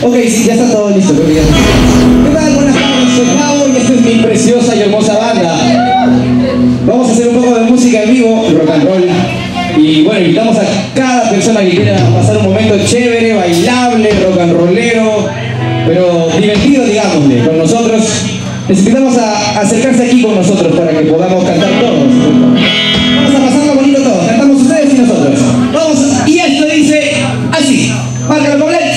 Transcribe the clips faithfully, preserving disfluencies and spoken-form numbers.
Ok, sí, ya está todo listo, creo que ya. ¿Qué tal? Buenas tardes, soy Gabo y esta es mi preciosa y hermosa banda. Vamos a hacer un poco de música en vivo, rock and roll. Y bueno, invitamos a cada persona que quiera pasar un momento chévere, bailable, rock and rollero, pero divertido, digámosle, con nosotros. Les invitamos a acercarse aquí con nosotros para que podamos cantar todos. Vamos a pasarlo bonito todos, cantamos ustedes y nosotros. Vamos, y esto dice así. Márcalo con Lex.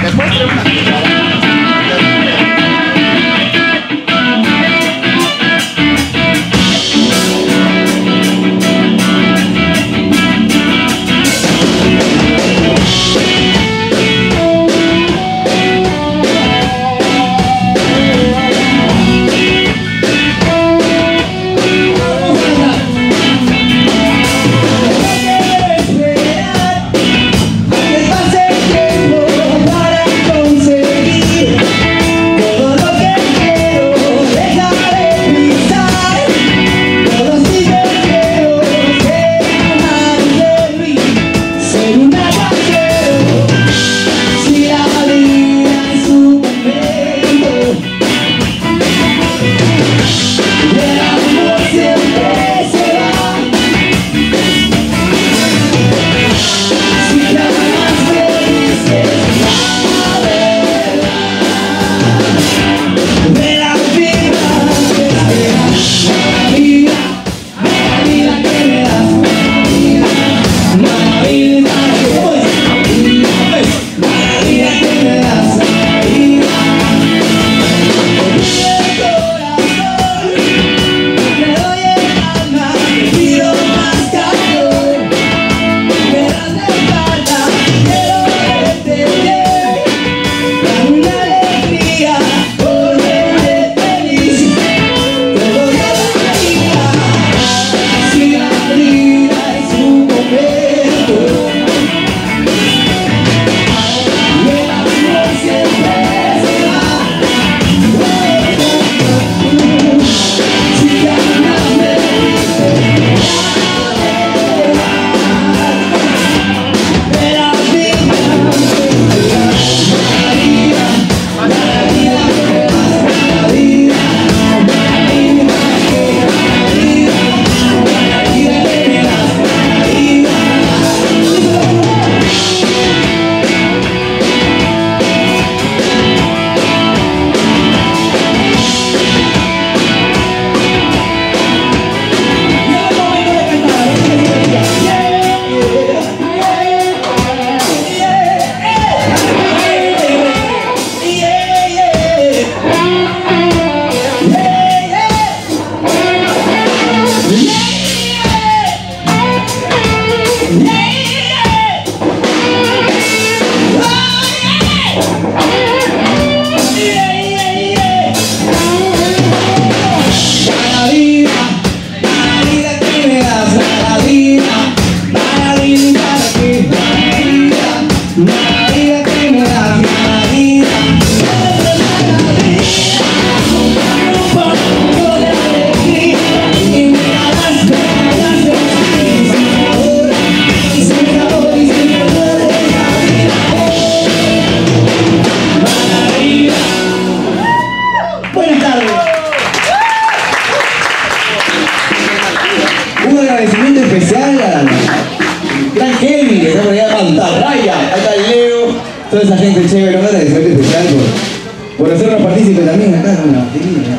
toda esa gente chévere, un agradecimiento especial por, por hacernos partícipes también acá con la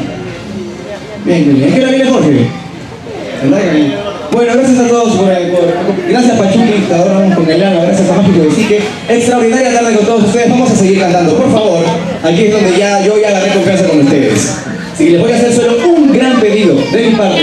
bien, bien, bien. ¿Es que la viene Jorge? ¿Verdad que bien? Bueno, gracias a todos por, por gracias Pachuqui, ahora vamos con Elano, gracias a Mágico de Sique. Extraordinaria tarde con todos ustedes, vamos a seguir cantando, por favor. Aquí es donde ya yo ya agarré confianza con ustedes. Así que les voy a hacer solo un gran pedido de mi parte.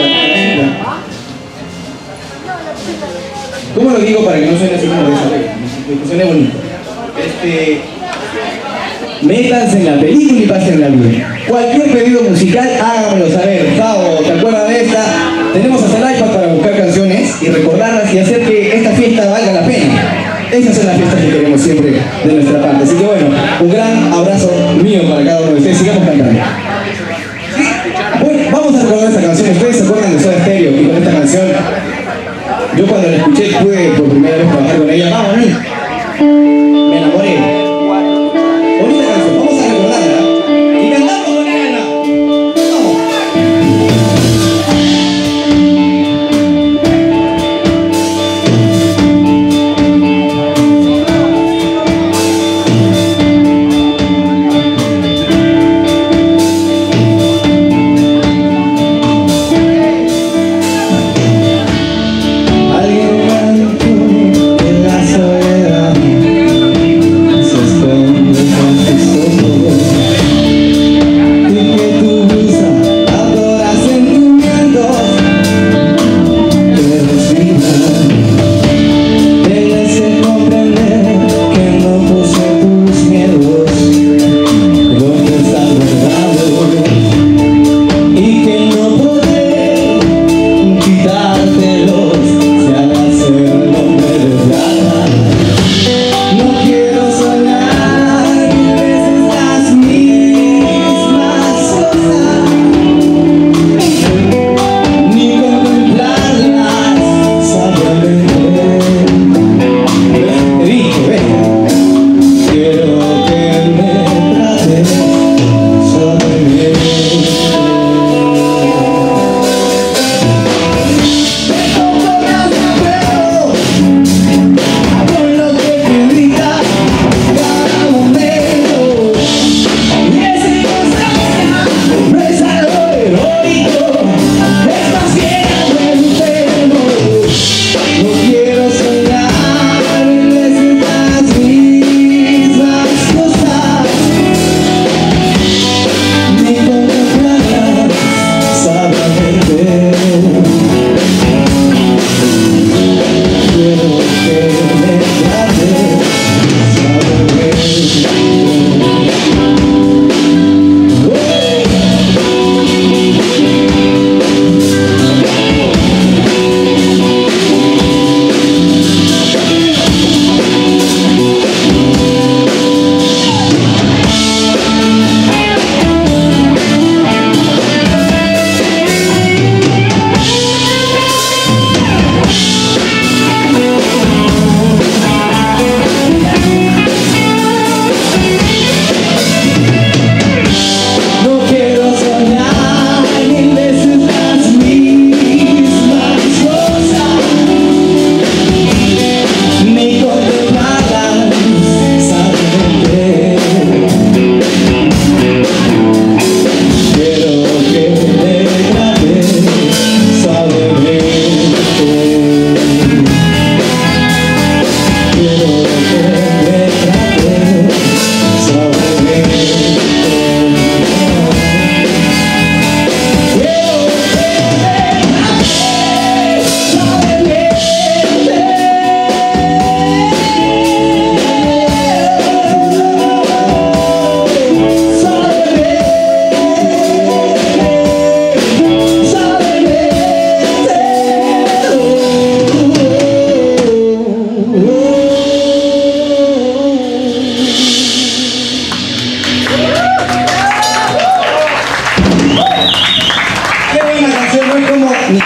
¿Cómo lo digo para que no suene así como de esa vez? Que suene bonito. Este... Métanse en la película y pásenla bien. Cualquier pedido musical, háganmelo saber. Favo, ¿te acuerdas de esta? Tenemos hasta el iPad para buscar canciones y recordarlas y hacer que esta fiesta valga la pena. Esas son las fiestas que queremos siempre de nuestra parte. Así que bueno, un gran abrazo mío para cada uno de ustedes. Sigamos cantando. Bueno, vamos a recordar esta canción. ¿Ustedes se acuerdan de Soda Stereo? Y con esta canción, yo cuando la escuché pude por primera vez trabajar con ella. Vamos, ¿no? Me enamoré.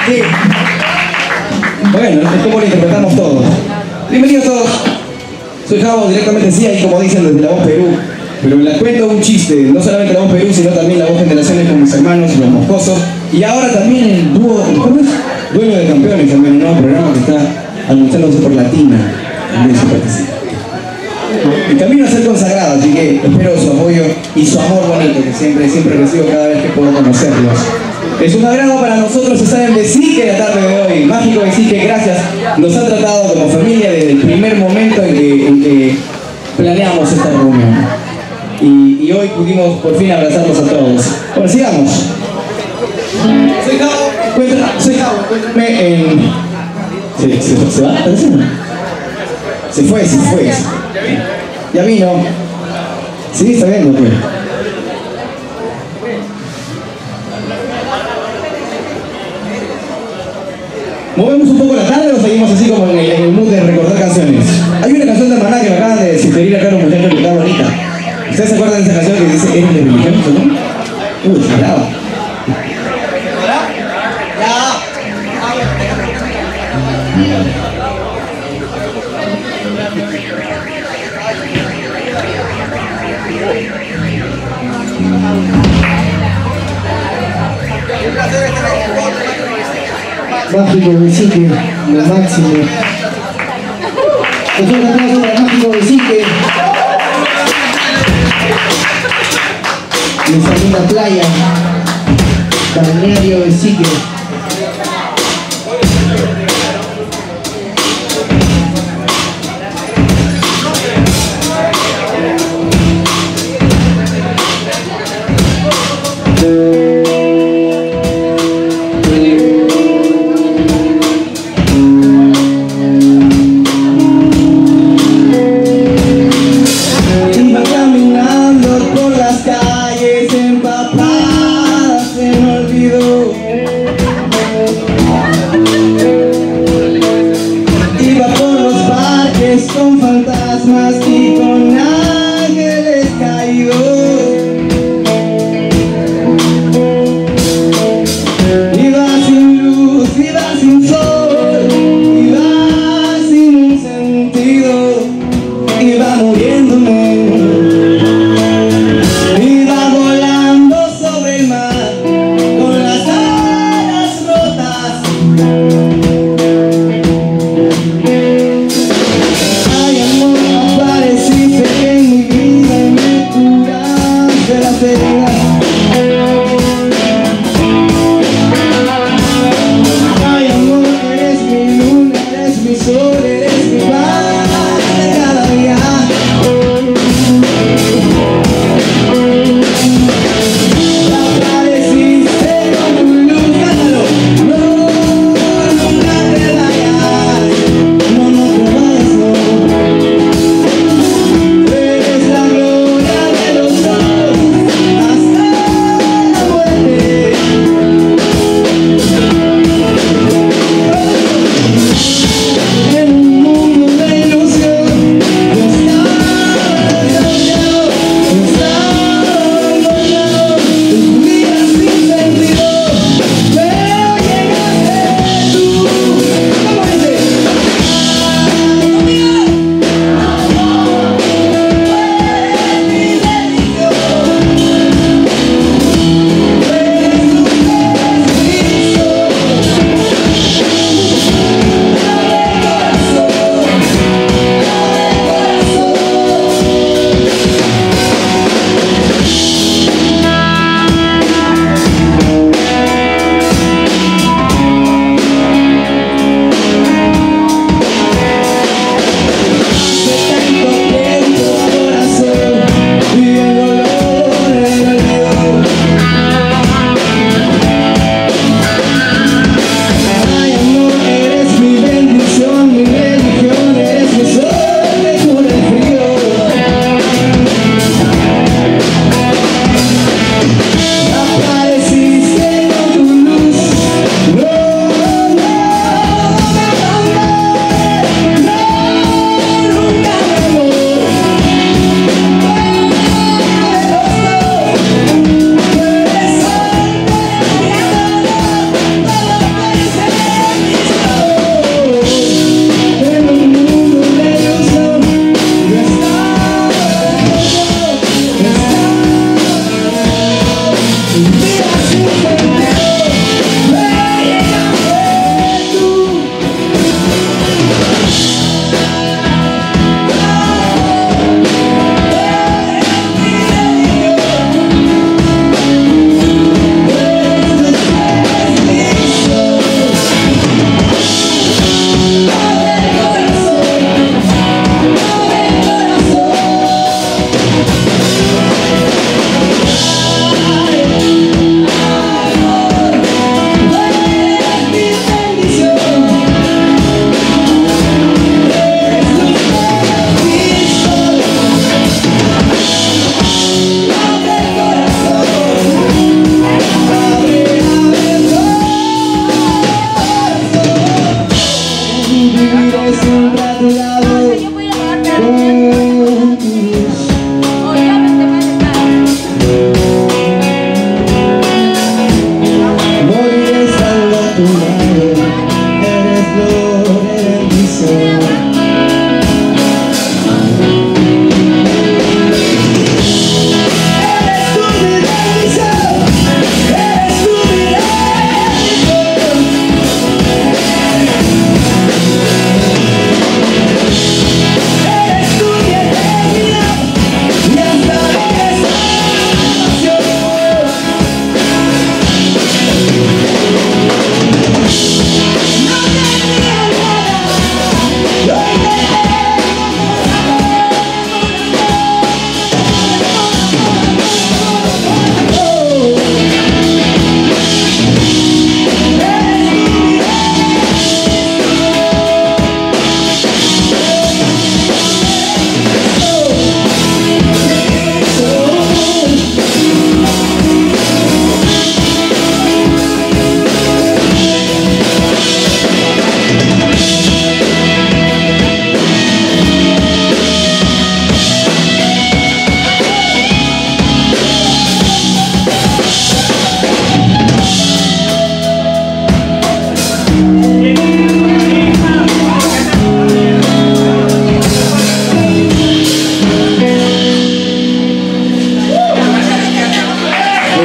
Sí. Bueno, es como lo interpretamos todos. Bienvenidos todos. Soy Javo, directamente sí, ahí como dicen desde La Voz Perú. Pero les cuento un chiste, no solamente La Voz Perú, sino también La Voz Generaciones con mis hermanos, los moscosos. Y ahora también el dúo, ¿cómo es? Duelo de Campeones, también un nuevo programa que está anunciándose por Latina. En su participación. Y camino a ser consagrado, así que espero su apoyo y su amor bonito que siempre, siempre recibo cada vez que puedo conocerlos. Es un agrado para nosotros estar en Besique la tarde de hoy. Mágico Besique, gracias. Nos han tratado como familia desde el primer momento en que, en que planeamos esta reunión. Y, y hoy pudimos por fin abrazarlos a todos. Bueno, sigamos. Soy Javo, cuéntame, soy Javo, cuéntame en... ¿Se, se, se va? ¿Parece? Se fue, se fue. Ya vino. Sí, está bien, pues. ¿Movemos un poco la tarde o seguimos así como en el, en el mood de recordar canciones? Hay una canción de Maná que me acaban de sugerir acá los muchachos que está bonita. ¿Ustedes se acuerdan de esa canción que dice ¿eres de religión o no? Uy, sagrado. Mágico Besique, lo máximo. Un aplauso para Mágico Besique. Nuestra linda playa, Balneario Besique. Empapadas, se me olvidó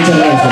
Muchas gracias.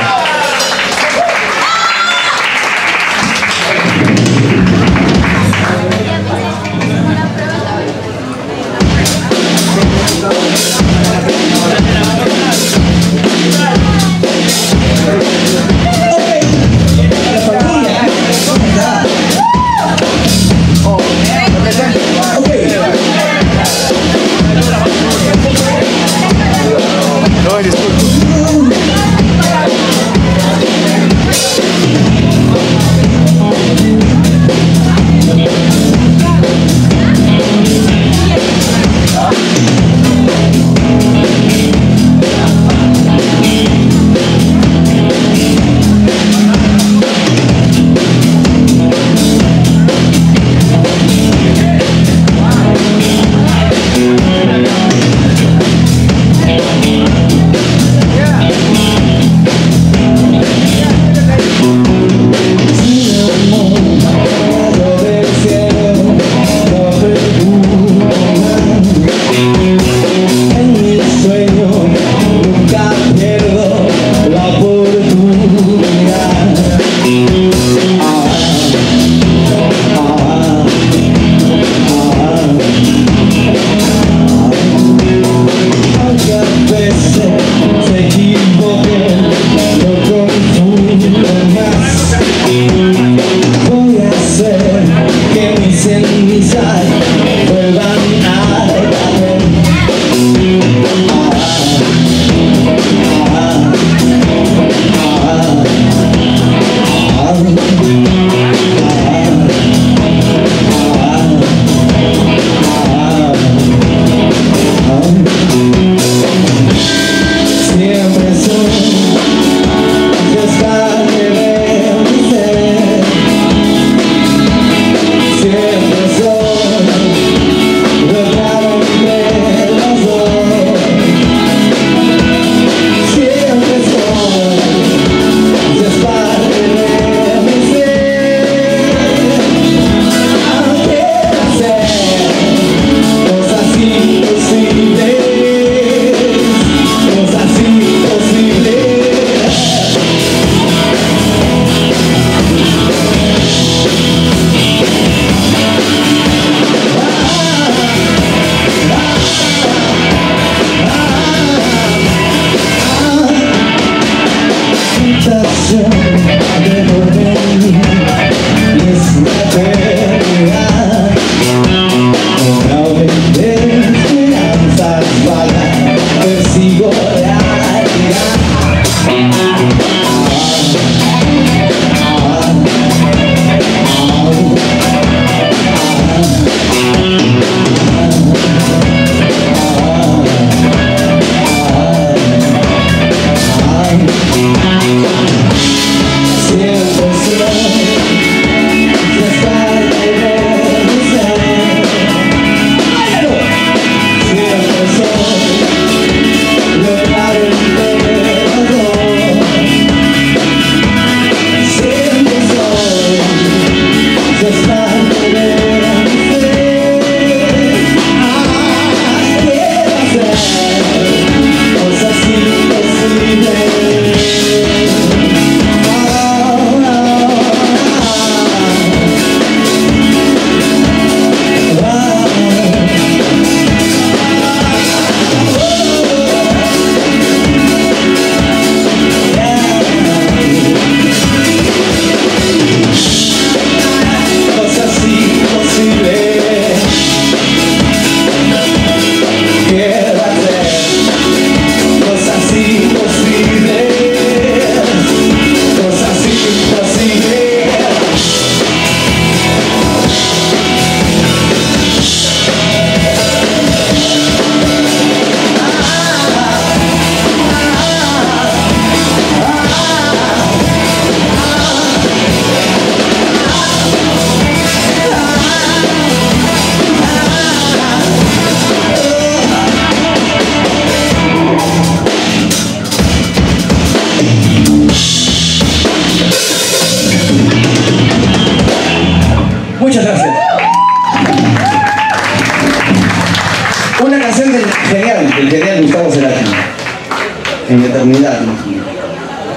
Muchas gracias. Una canción del genial, del genial Gustavo Cerati. En la eternidad, imagino.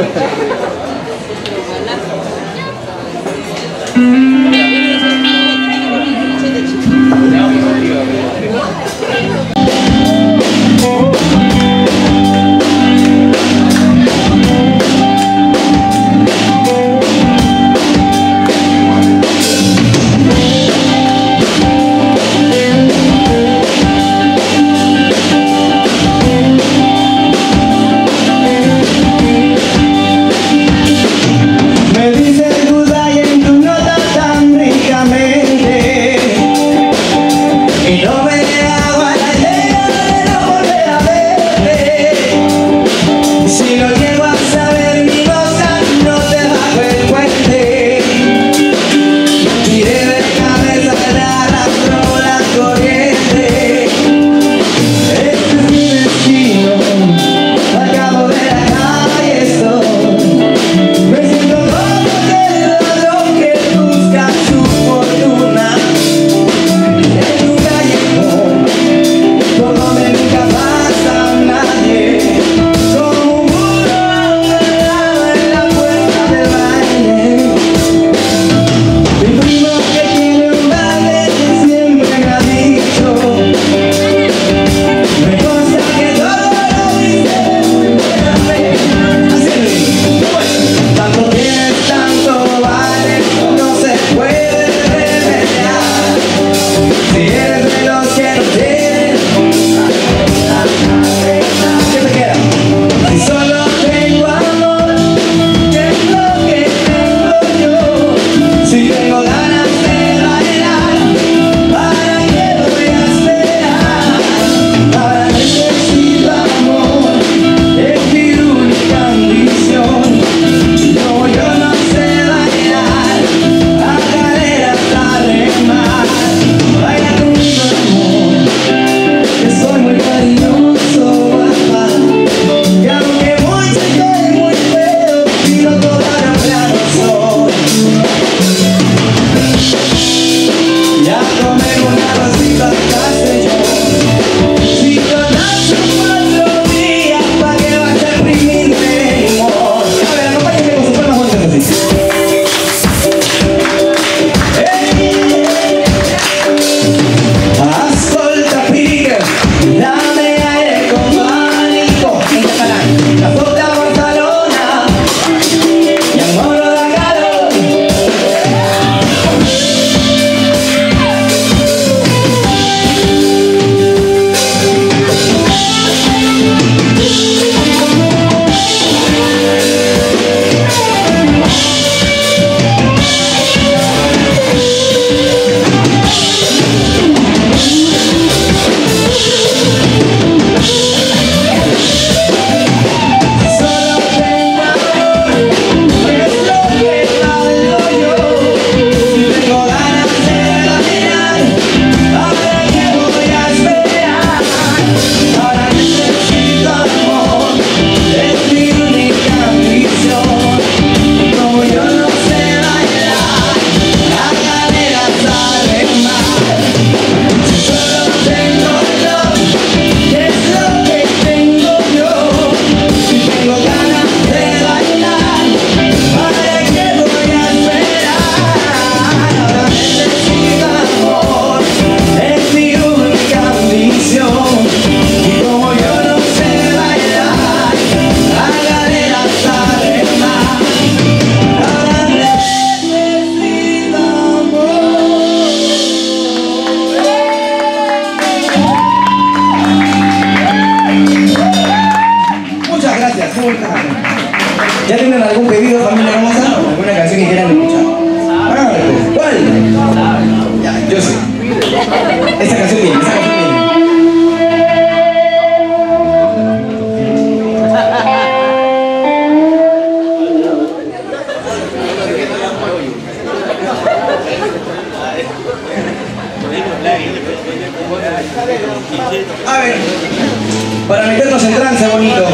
¿Ya tienen algún pedido, familia hermosa? ¿Alguna canción que quieran escuchar? Ah, ¿cuál? Ya, yo sé. Esa canción viene, esa canción viene. A ver, para meternos en trance bonito.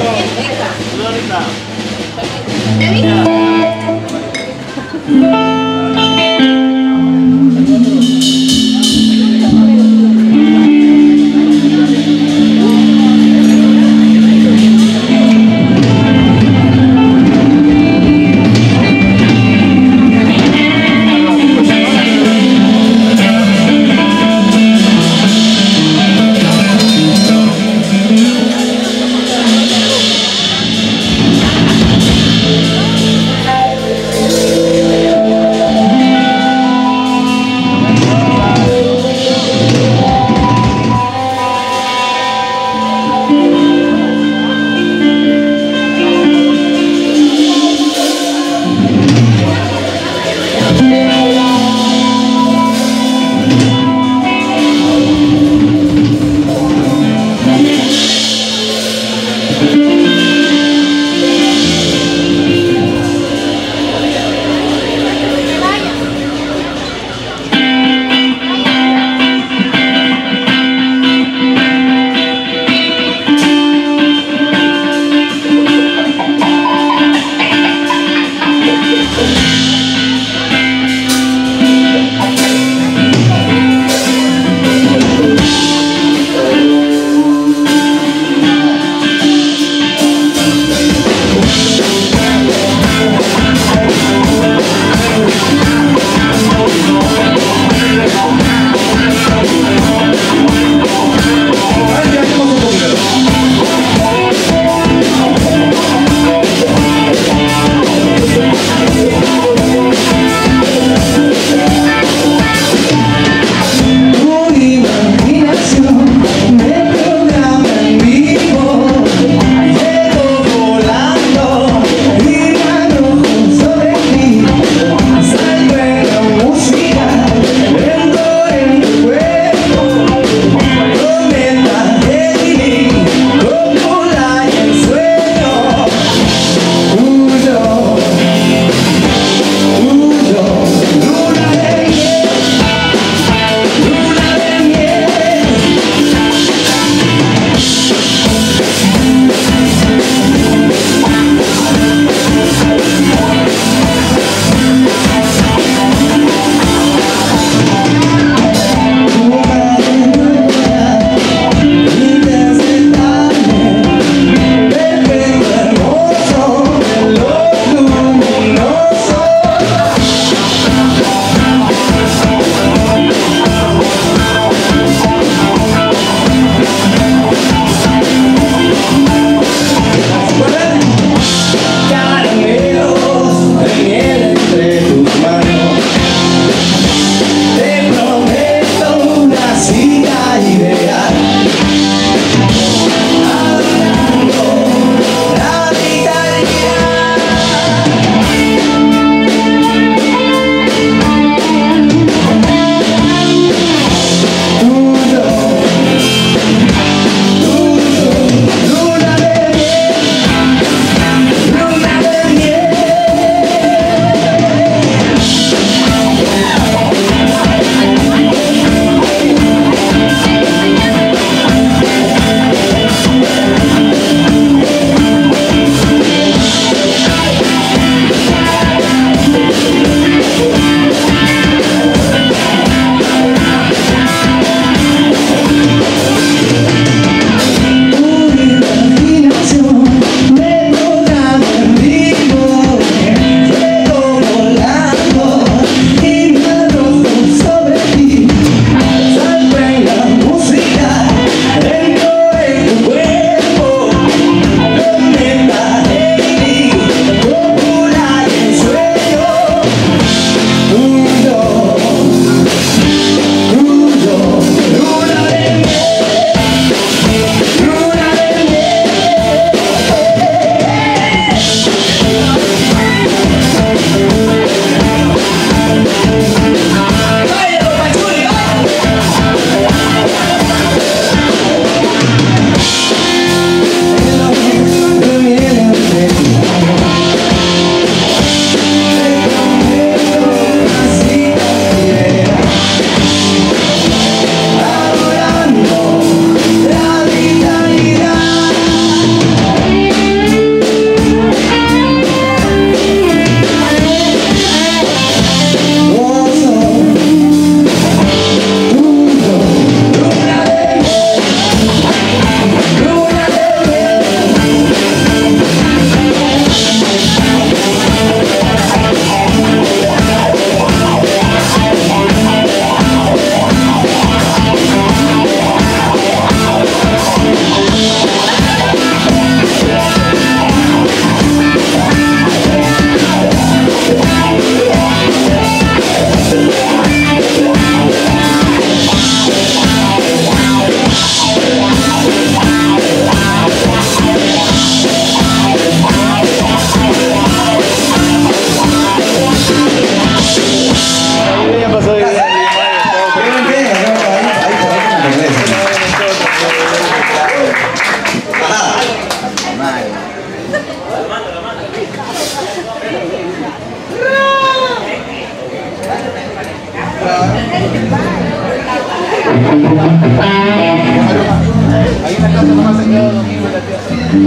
Ahí en la casa nomás se quedó domingo y la tía.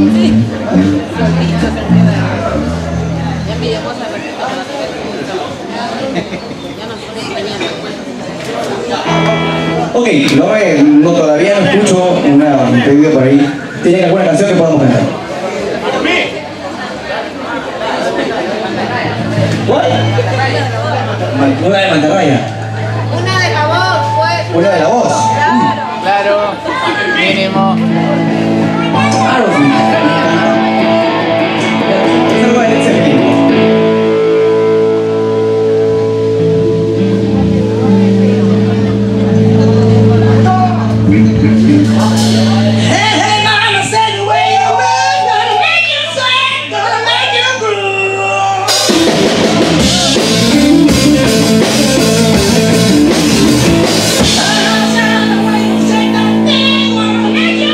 Ya me llamó esa ratita para hacer ya nos pone mañana. Ok, no, me, no todavía no escucho una, un pedido por ahí. ¿Tienen alguna canción que podamos cantar? ¿Cuál? Una de Mantarraya. Una de la voz, pues. Una de la voz. Claro. Claro, mínimo. Claro, sí. Es algo de Led Zeppelin. Shake that thing, wanna make you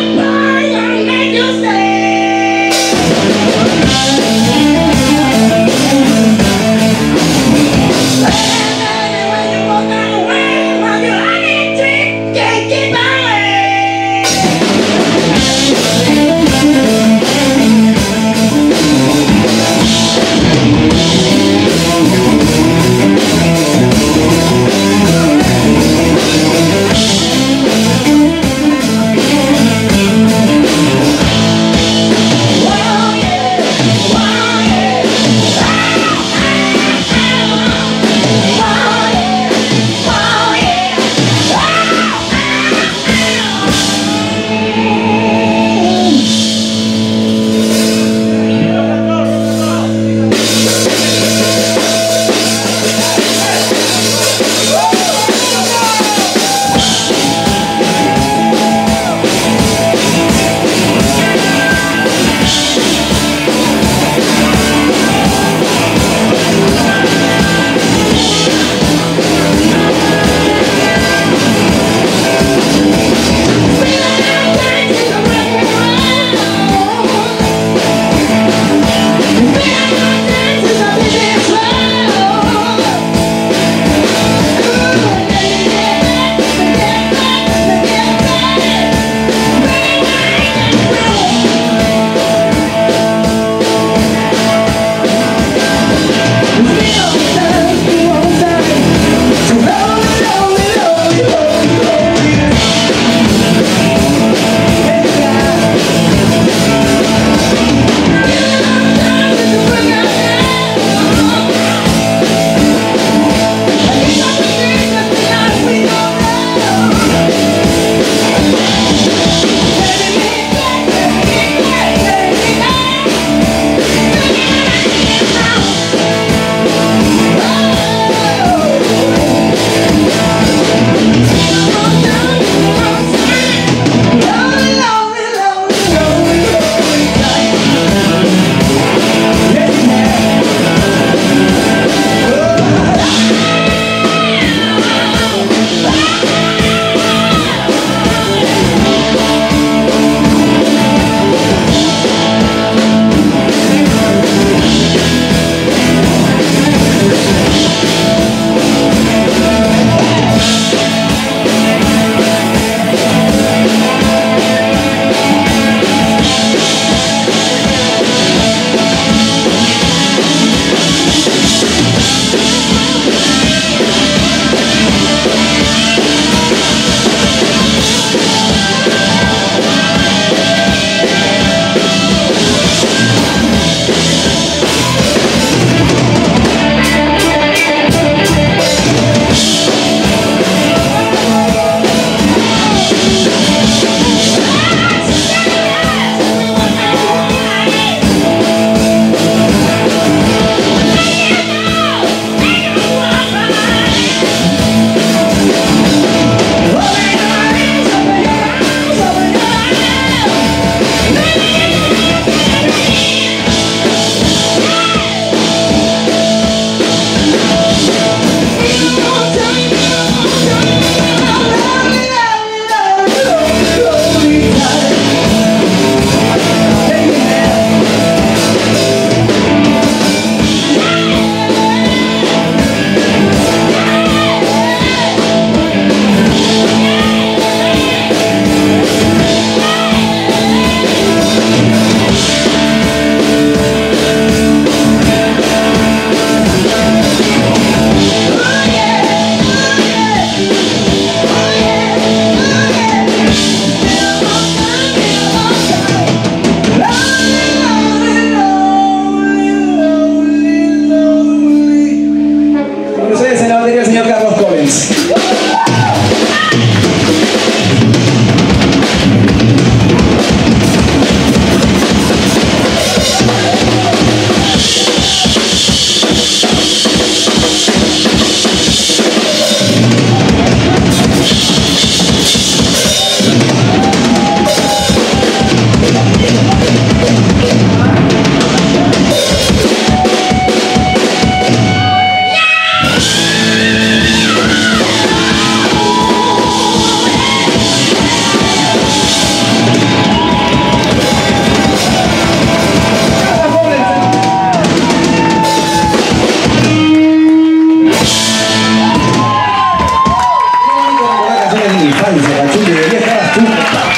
gran infancia, Cachún, debería estar tú.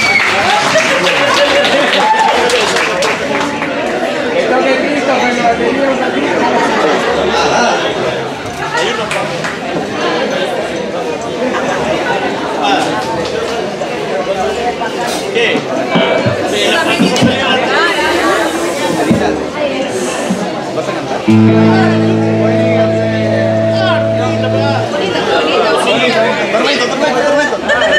¿Qué? ¿Vas a cantar? Tormento, tormento, tormento.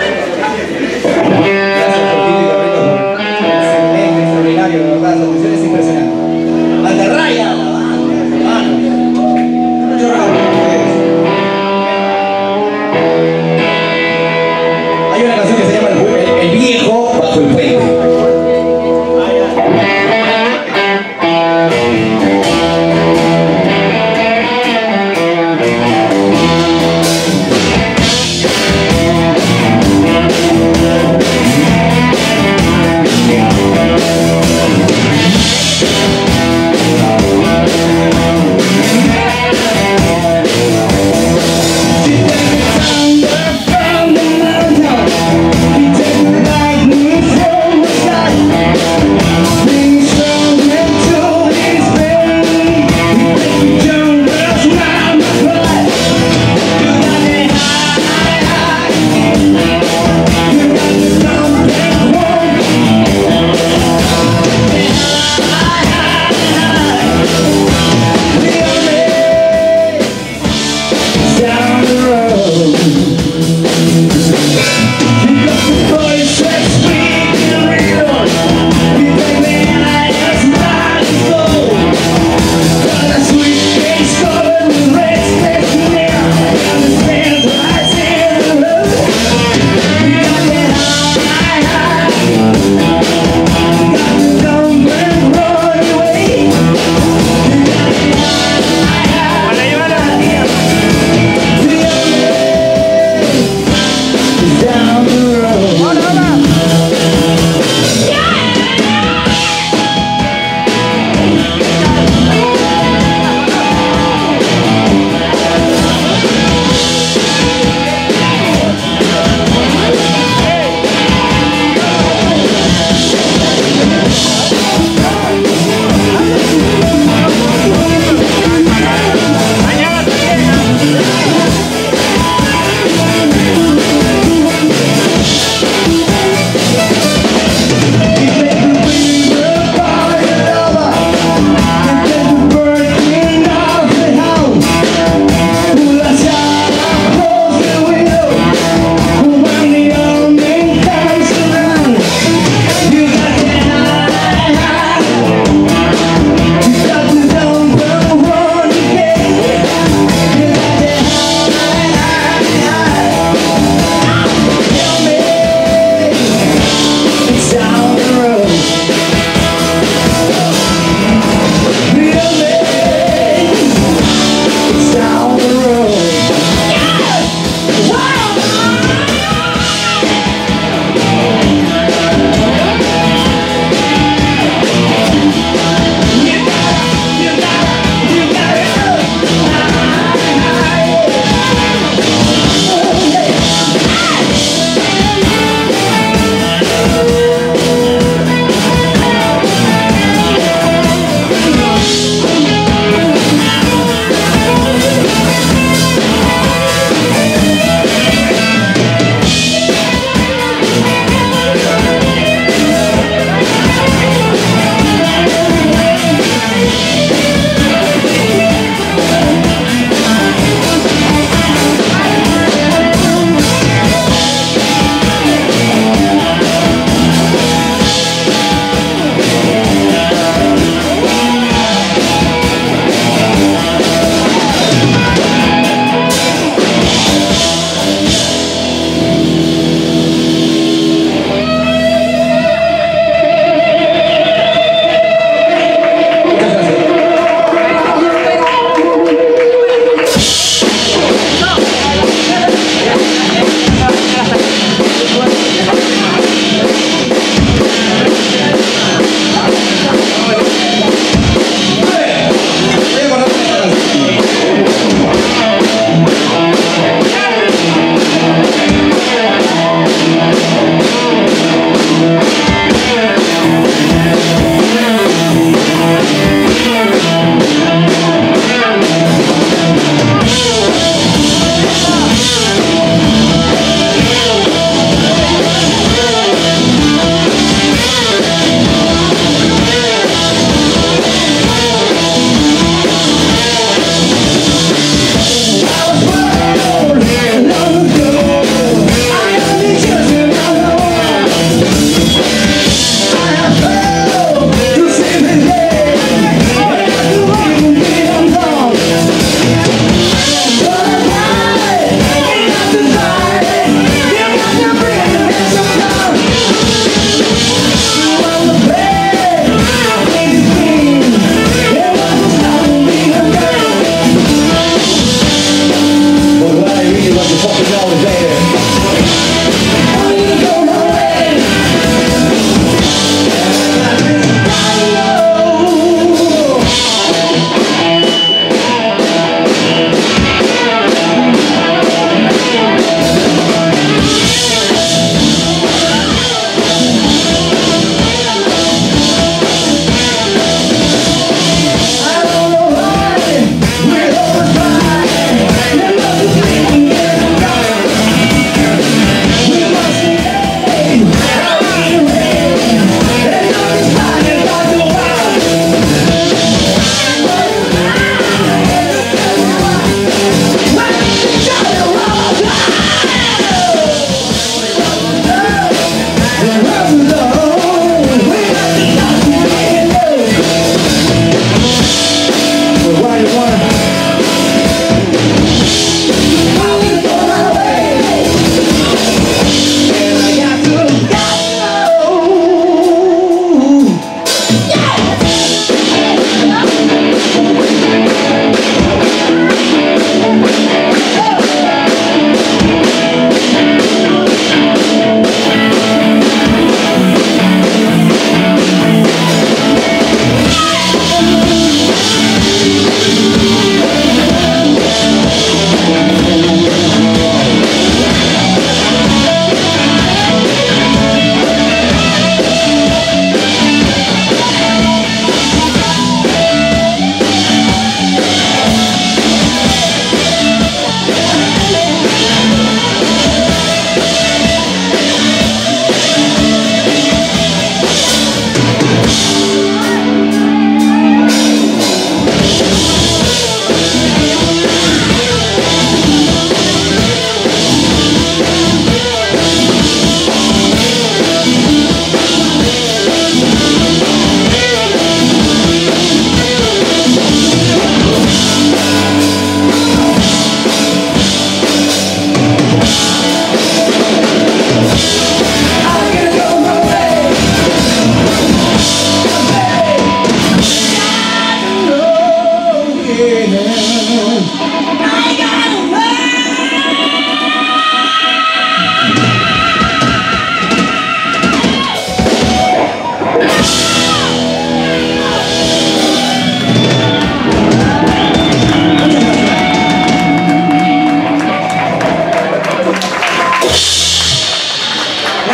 Gracias, Jorgito y Carlitos, por excelente, extraordinario, de verdad, la audición es impresionante. ¡Mandarraya! La banda, hermano. Mucho bravo por ustedes. Hay una canción que se llama El, el, el viejo bajo el puente.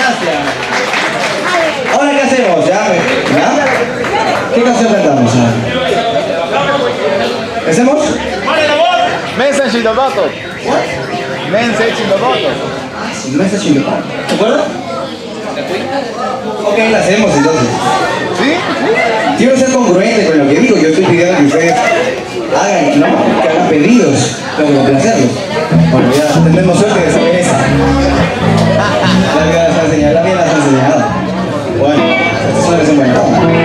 gracias. Ahora, ¿qué hacemos? ¿Ya? ¿Ya? ¿Qué canción cantamos? ¿Qué hacemos? Message in the bottle. Message in the bottle. Message in the bottle. ¿Te acuerdas? Ok, la hacemos entonces. ¿Sí? Quiero ser congruente con lo que digo. Yo estoy pidiendo que ustedes hagan, ¿no? Que hagan pedidos. Tengo que complacerlos. Bueno, ya tenemos suerte de saber esa. La vida las ha enseñado. La vida las ha enseñado. Bueno, esta es una versión buena.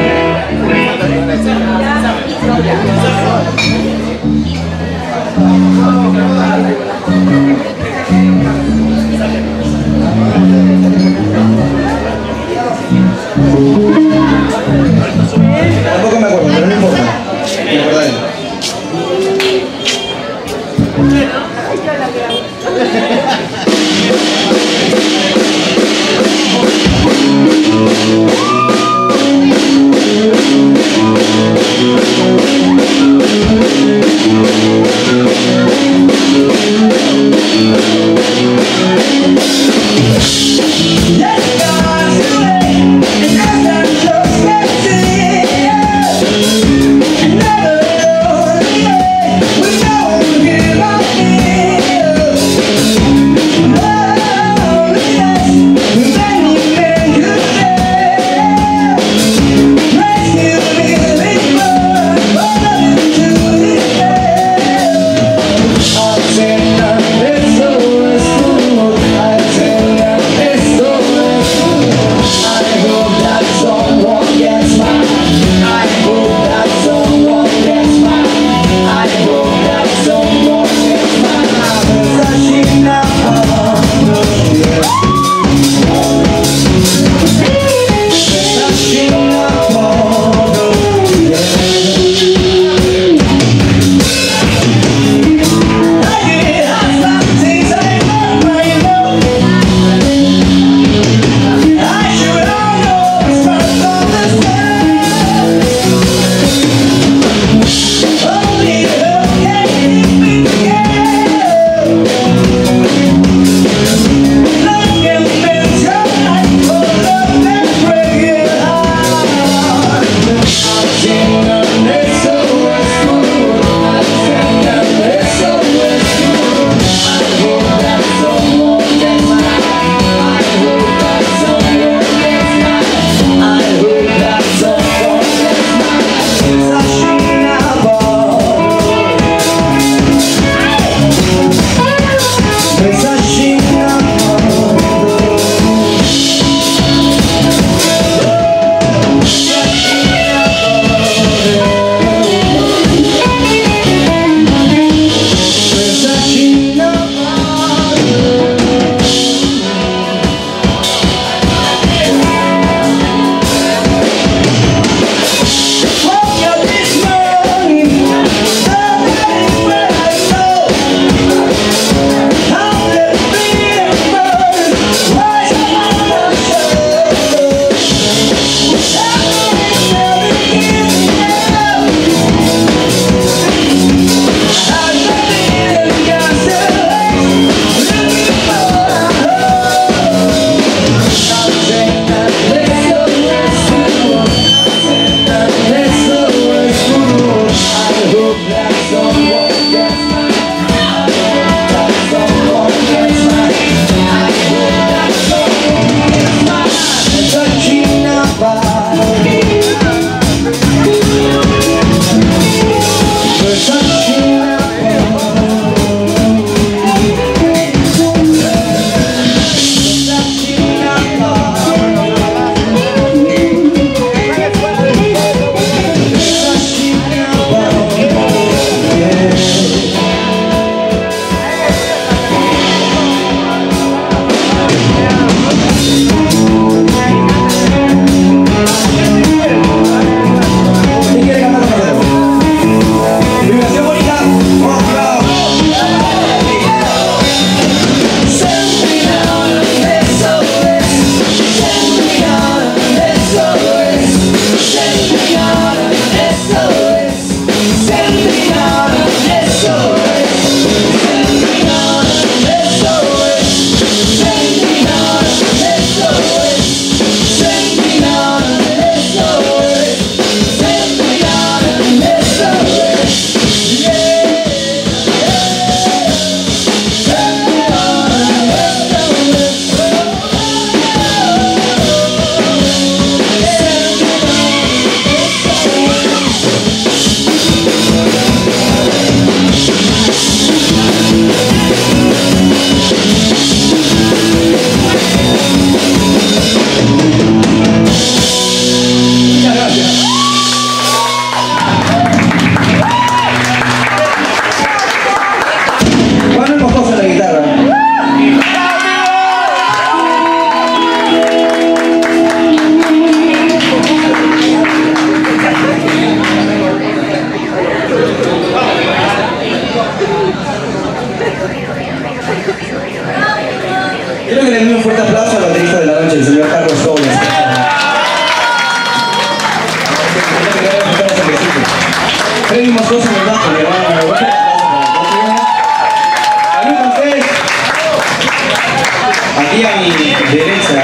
Tampoco me acuerdo, pero no importa. Me acordaré. Ay, yo la grabo.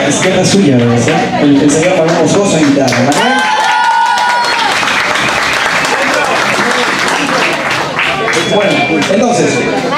Es que es suya, ¿verdad? El, el señor Manuel Moscoso en guitarra. ¿Manuel? Bueno, entonces.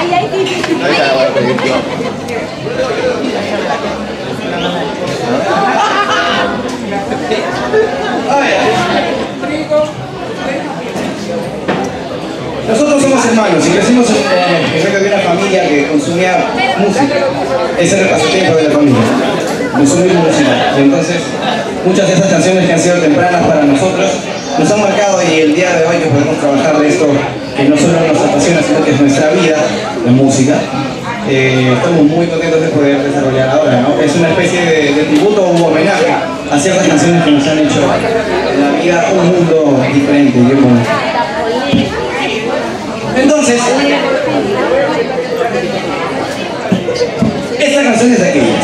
Nosotros somos hermanos y crecimos en, eh, en medio de una familia que consumía música. Ese era el pasatiempo de la familia, consumir música. Y entonces, muchas de esas canciones que han sido tempranas para nosotros nos han marcado, y el día de hoy que podemos trabajar de esto, que no solo nos apasiona, sino que es nuestra vida, la música, eh, estamos muy contentos de poder desarrollar ahora, ¿no? Es una especie de, de tributo u homenaje a ciertas canciones que nos han hecho en la vida un mundo diferente. Digamos. Entonces, esta canción es de aquellas.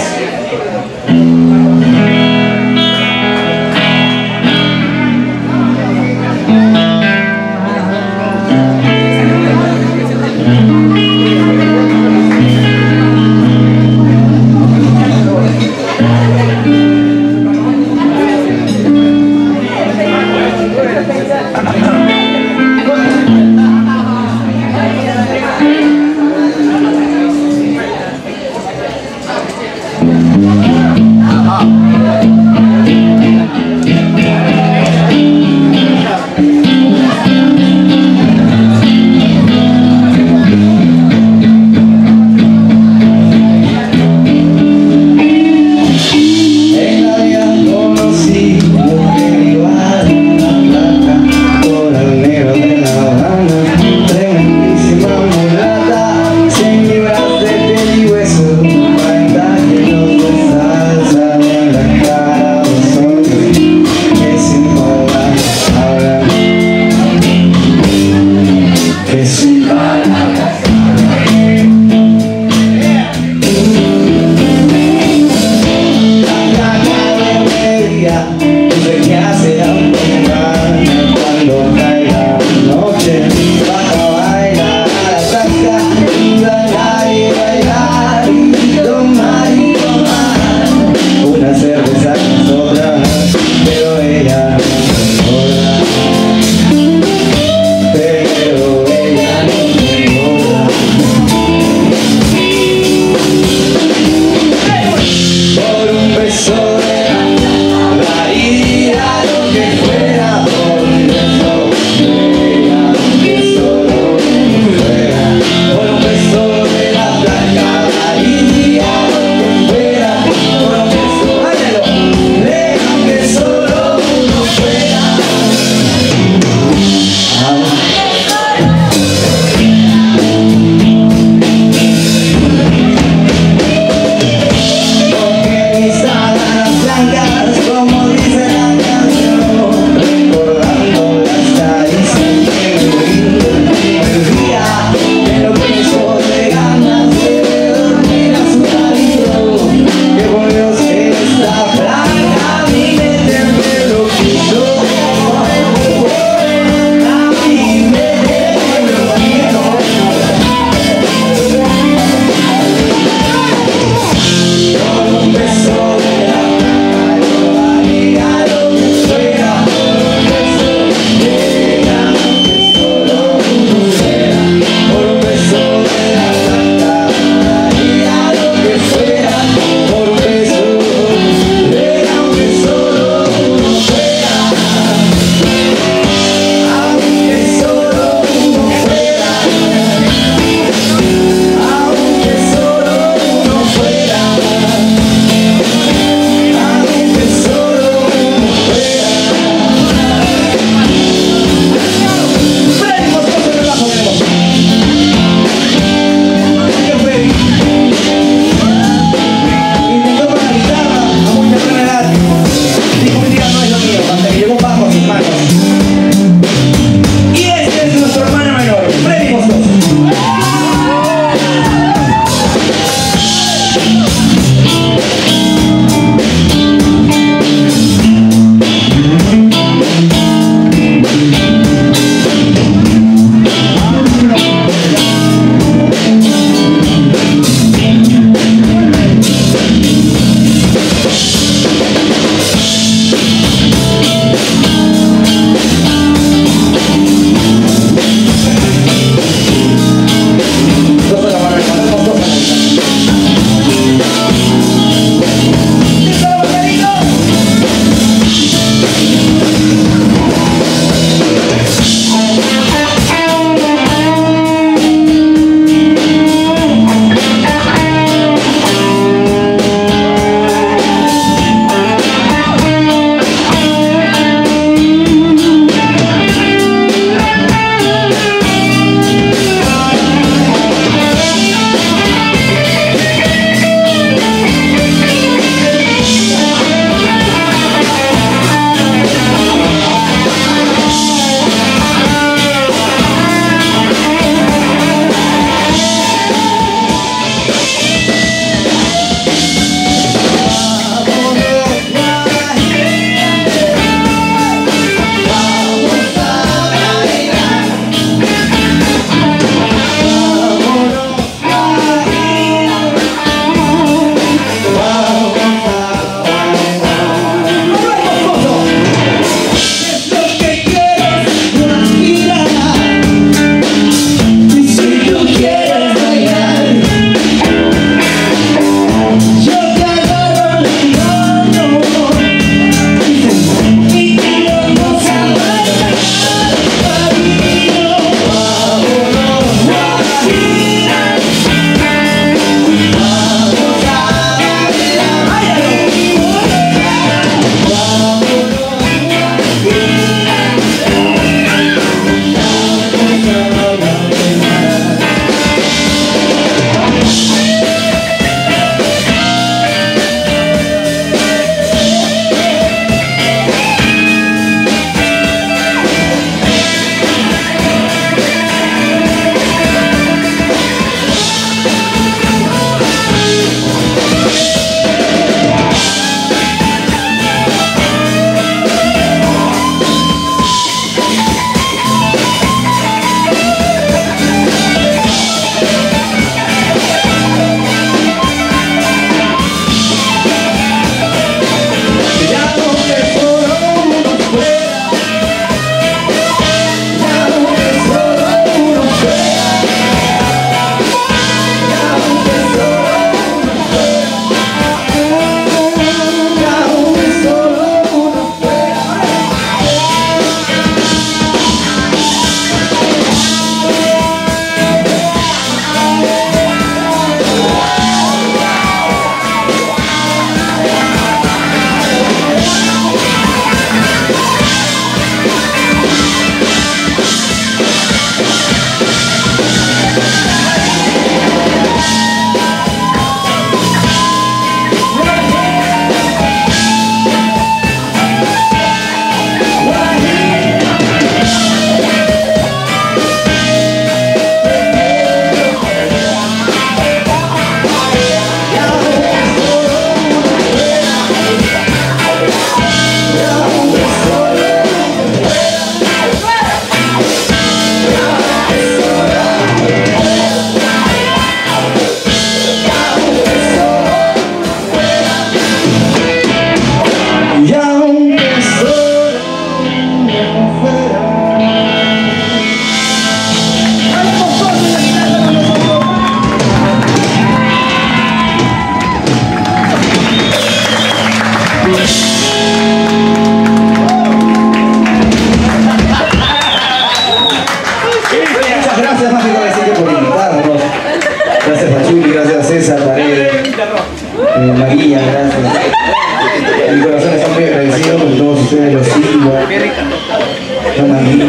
Muchas gracias, Mágico Cacique, por invitarnos. Gracias a Chuli, gracias a César, Paredes, eh, María, gracias. Mi corazón está muy agradecido con todos ustedes, los Silva, los María,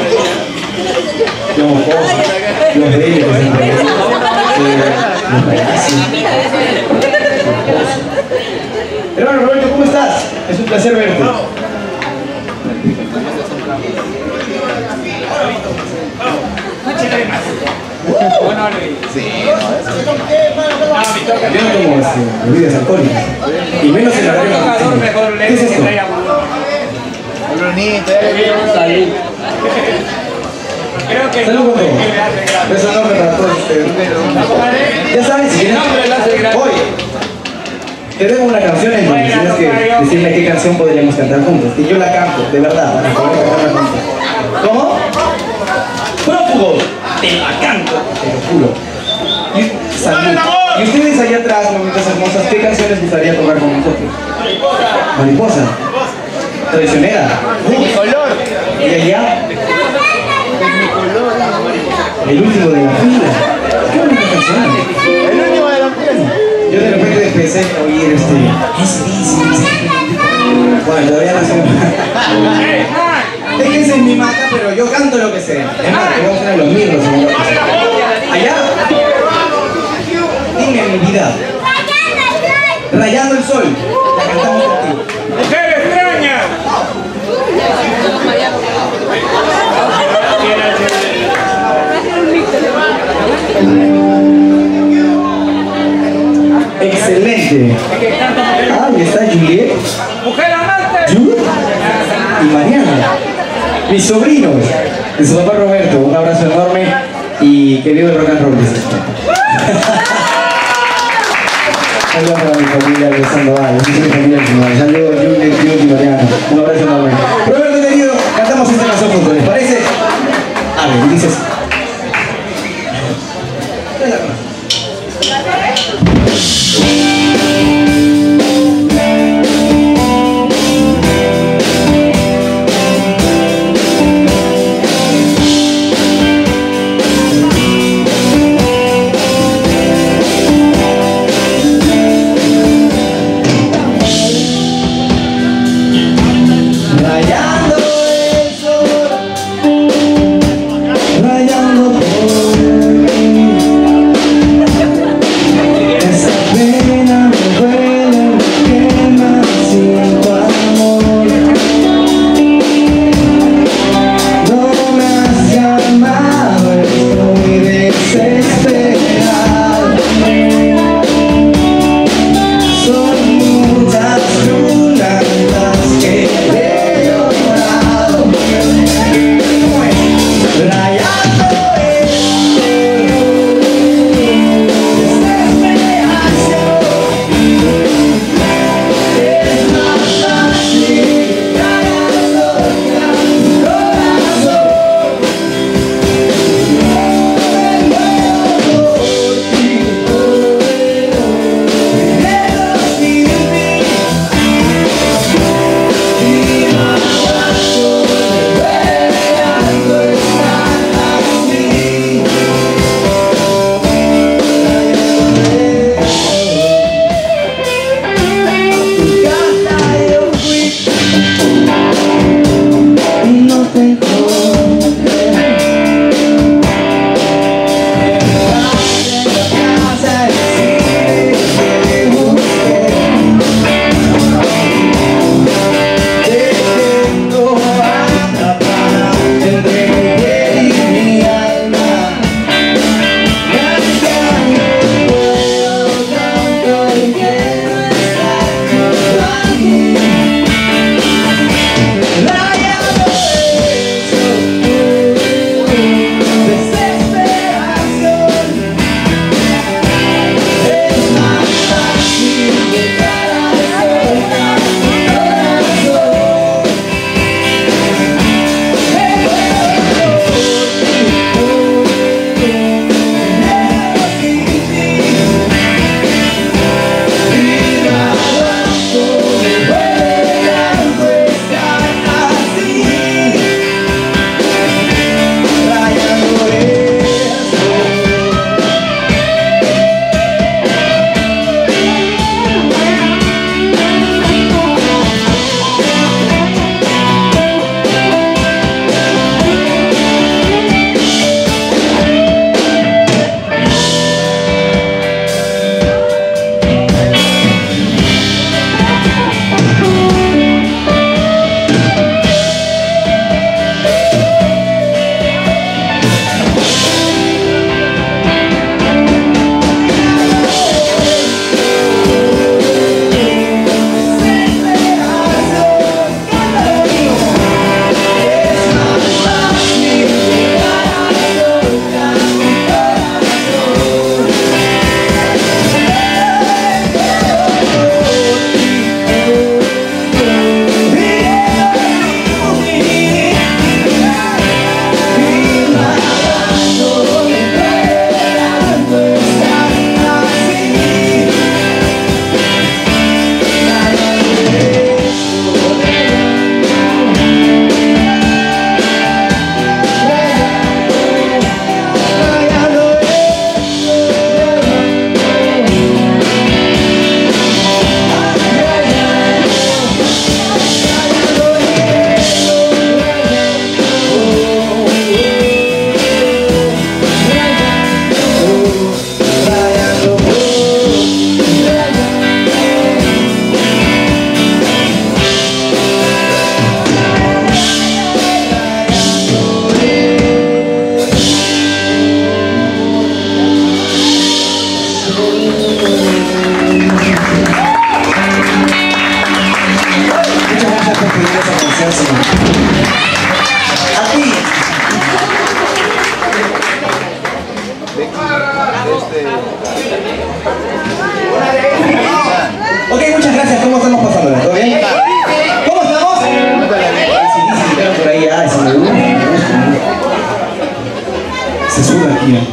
los José, los Bellos, que siempre eh, los Palazzi. Hermano Roberto, ¿cómo estás? Es un placer verte. Yo no tomo este, bebidas alcohólicas. Y menos en la horario nocturno. ¿Qué es esto? Brunito, ya le dio salud. Creo que Salud con todo. Es un nombre para todos ustedes. Ya saben, si quieren. Hoy te debo una canción en donde tienes que decirme qué canción podríamos cantar juntos. Y yo la canto, de verdad. Para poder cantarla juntos. ¿Cómo? Prófugo. Te la canto, te lo juro. Y, salud. Y ustedes allá atrás, mamitas hermosas, ¿qué canciones gustaría tocar con nosotros? Mariposa. Traicionera. Mi color. Y allá. El último de la fila. Qué bonita canción. El último de la fiesta. Yo de repente empecé a oír este. Ese dice, bueno, todavía no sé. Déjense en mi mata, pero yo canto lo que sé. Es más, que vamos a tener los mirros. Allá. Dime mi vida. Rayando el sol. La cantamos contigo. ¡Mujer extraña! Excelente. Ahí está Juliet. ¡Mujer amante! Jude y Mariana. Mis sobrinos. De su papá Roberto. Un abrazo enorme. Y que viva el rock and roll. Saludos para mi familia de Sandoval. Yo soy mi familia de Sandoval. Saludos Juliet, Jude y Mariana. Un abrazo enorme. Roberto querido, cantamos esta canción juntos. ¿Les parece? A ver, dices. máximo. A ti. Ok, muchas gracias. ¿Cómo estamos pasando? ¿Todo bien? ¿Cómo estamos? Sí, sí, claro, por ahí. Ah, eso me gusta. Se sube aquí, ¿eh?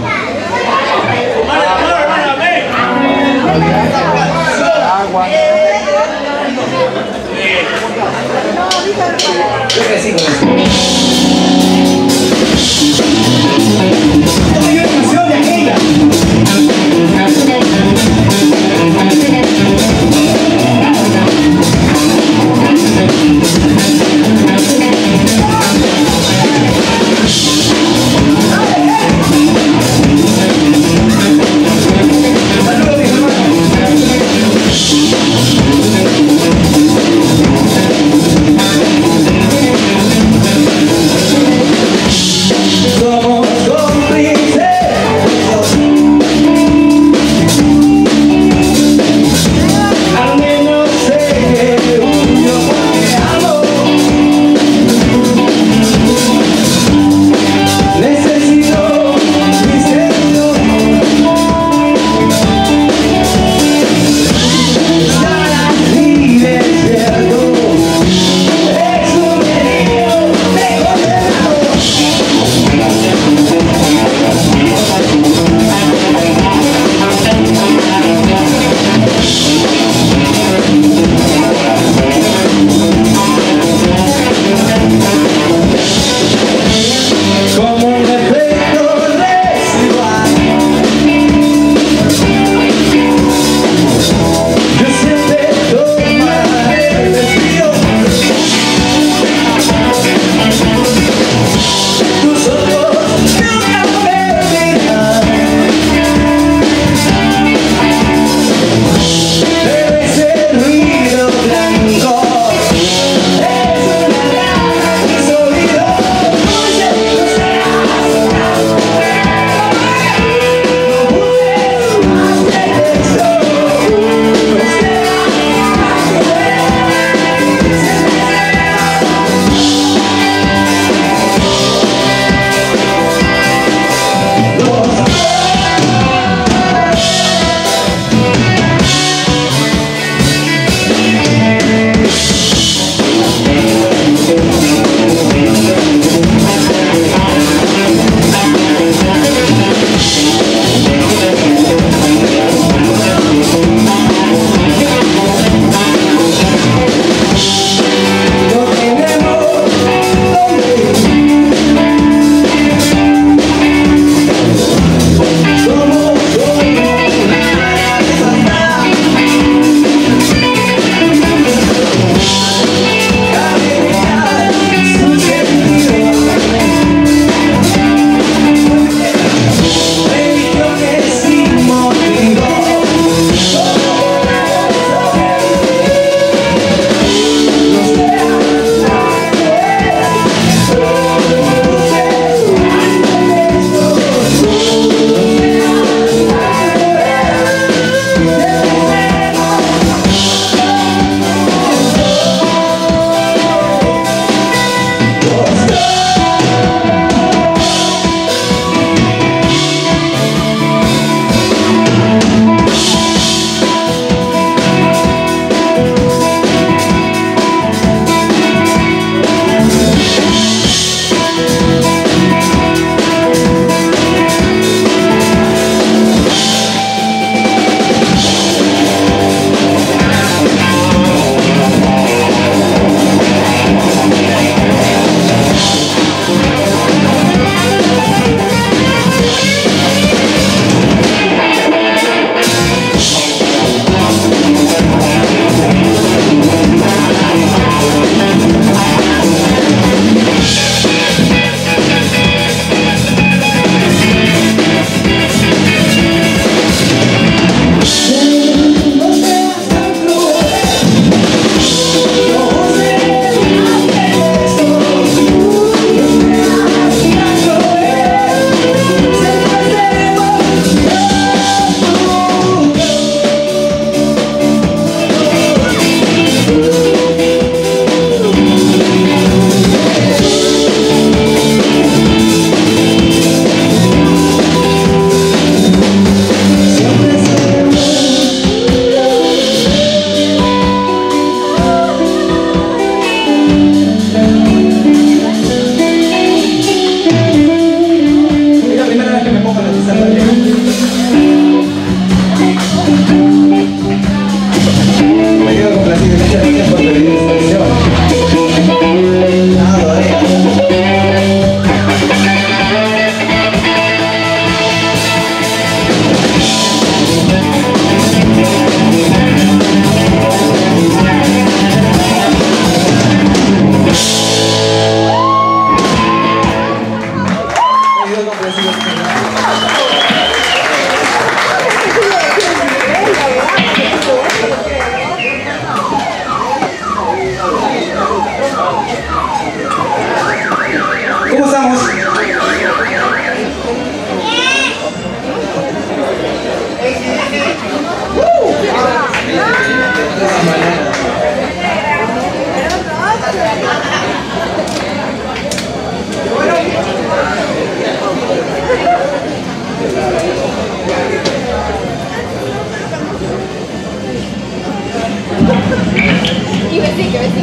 Yo crecí con eso. Esta es una canción de aquella. Saludos, mis hermanos.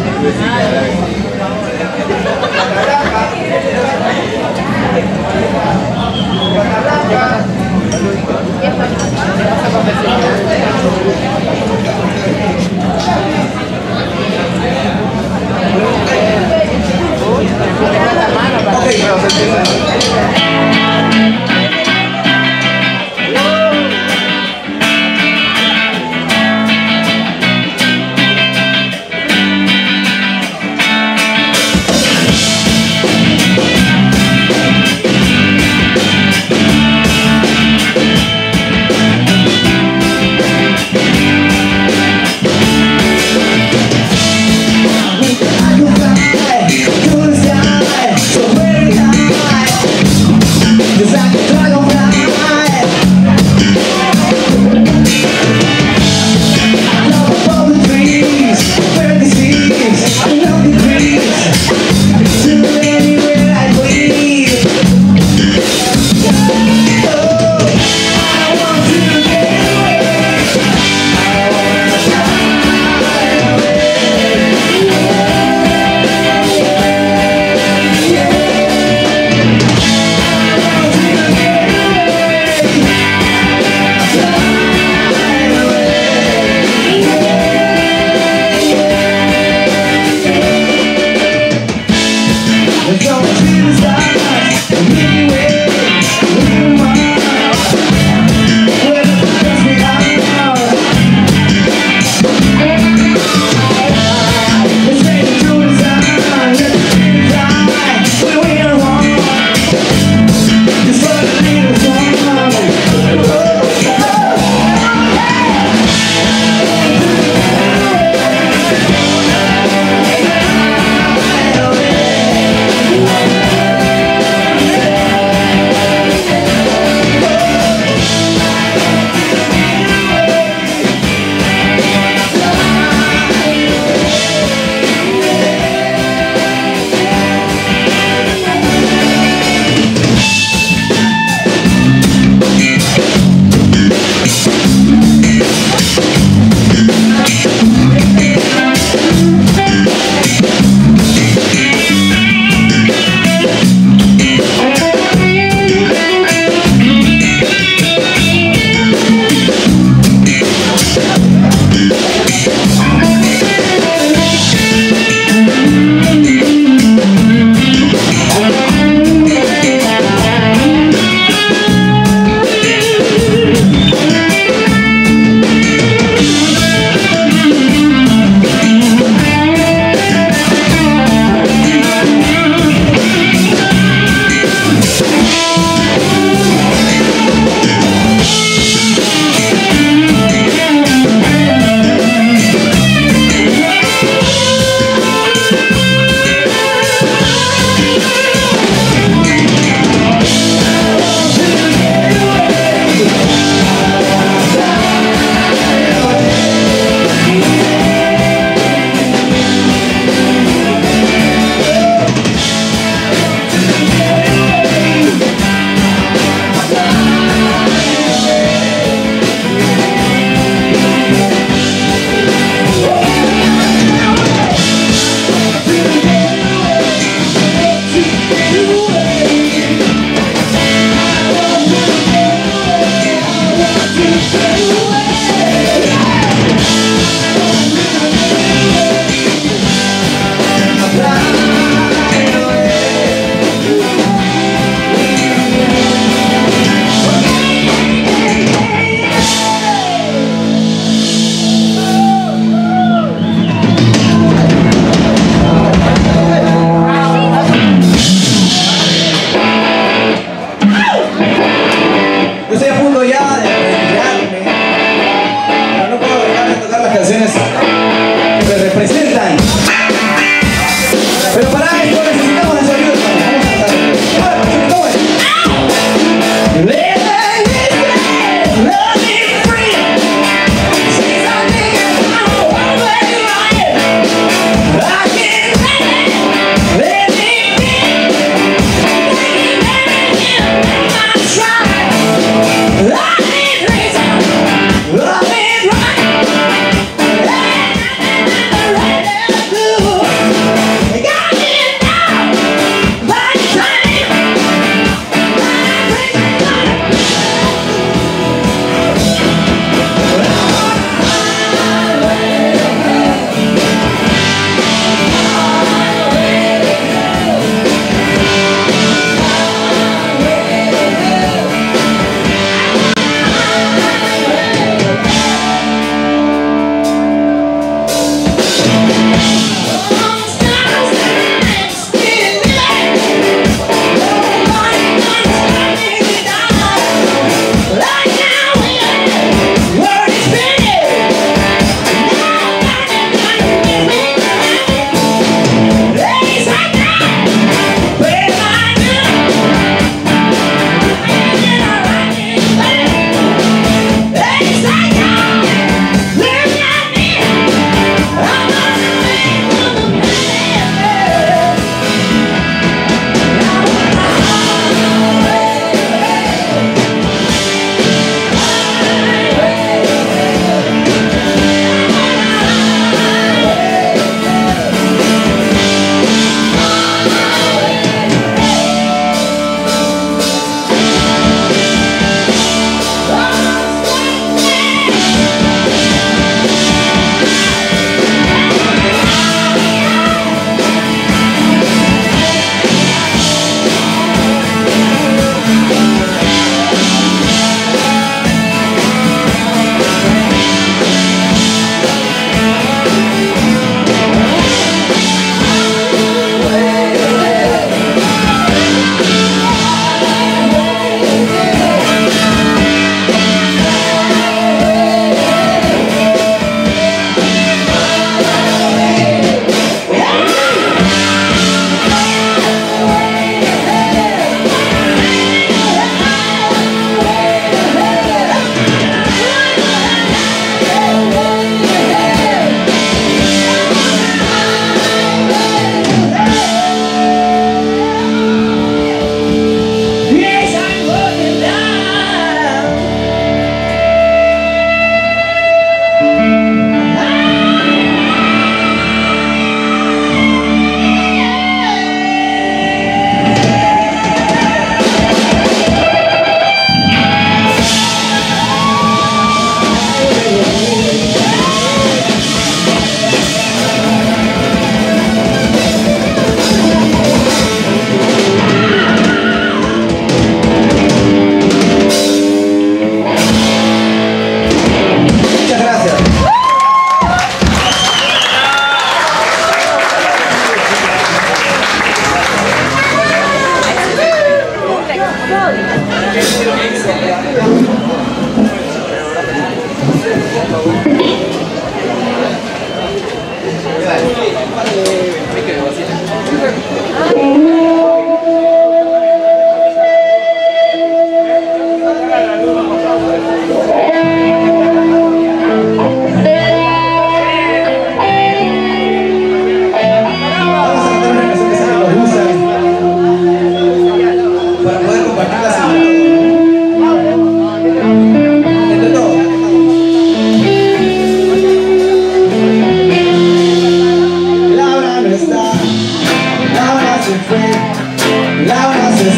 Cool sky, so very high.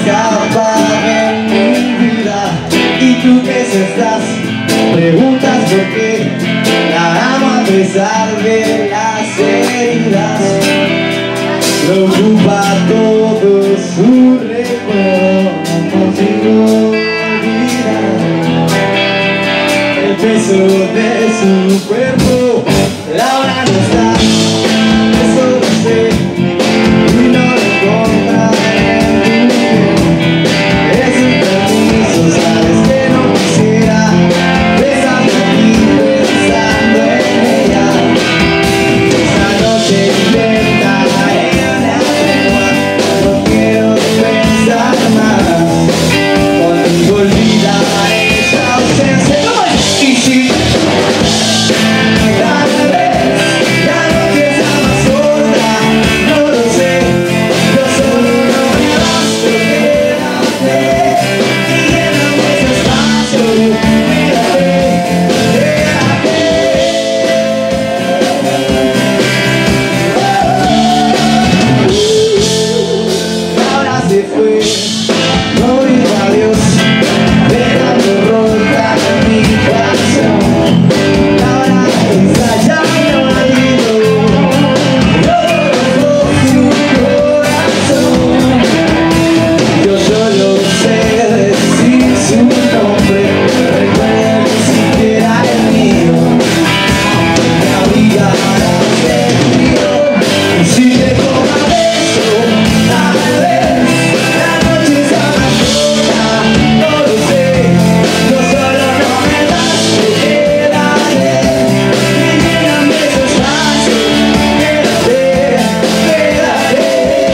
escapa en mi vida. Y tú que si estás, preguntas por qué la amo a pesar de las heridas. Me ocupa todo su recuerdo, no consigo olvidar el peso de su cuerpo. Laura no está, eso lo sé, y no lo encontraré en tu piel. Es un permiso, sabes que no quisiera besarte aquí pensando en ella. Esta noche intentaré una tregua, no quiero pensar más. Contigo olvidaré esa ausencia. Y si tal vez la noche sea más corta, no lo sé, yo solo no me basto, quédate y lléname ese espacio, quédate, quédate. Ahora se fue, no dijo adiós, dejando rota mi corazón. Ahora está ya mi olvido, yo conozco su corazón. Yo solo sé decir su nombre, no recuerdo ni siquiera el mío. Me abrigará de frío, y si te toma beso, tal vez la noche sea más corta, no lo sé, yo solo no me basto, quédate y lléname ese espacio, quédate, quédate.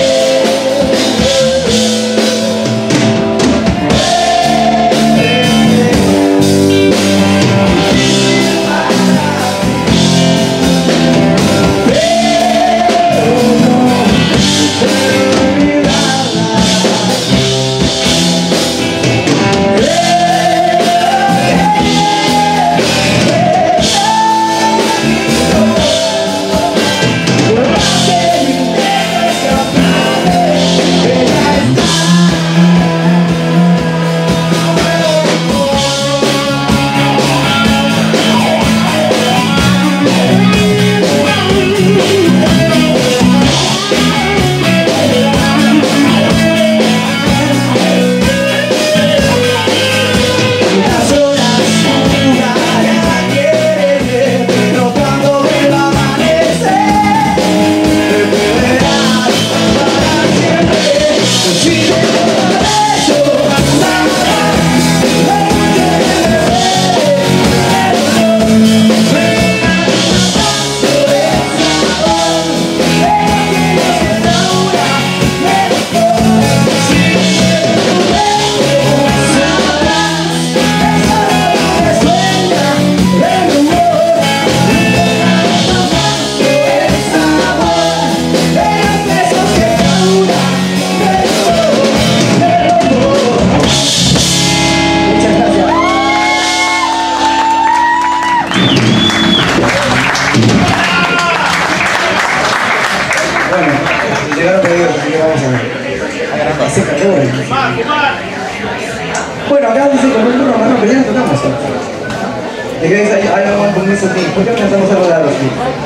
Las horas jugarán a quererte, pero cuando vuelva a amanecer, te perderás para siempre. Si te tomo beso, sabrás lo que me duele, pero no me hagas tanto el sabor de aquellos que Laura me dejó. Si te tomo beso, sabrás eso no me suena de rumor. El sabor de los besos que Laura me robó, me robó. Muchas gracias. Bueno, llegaron pedidos, así que vamos a ver. Hace calor. Bueno, acá dice con el turno marrón, pero ya no tocamos. ¿De qué dice? Hay algo con eso aquí. ¿Por qué no cantamos algo de algo aquí?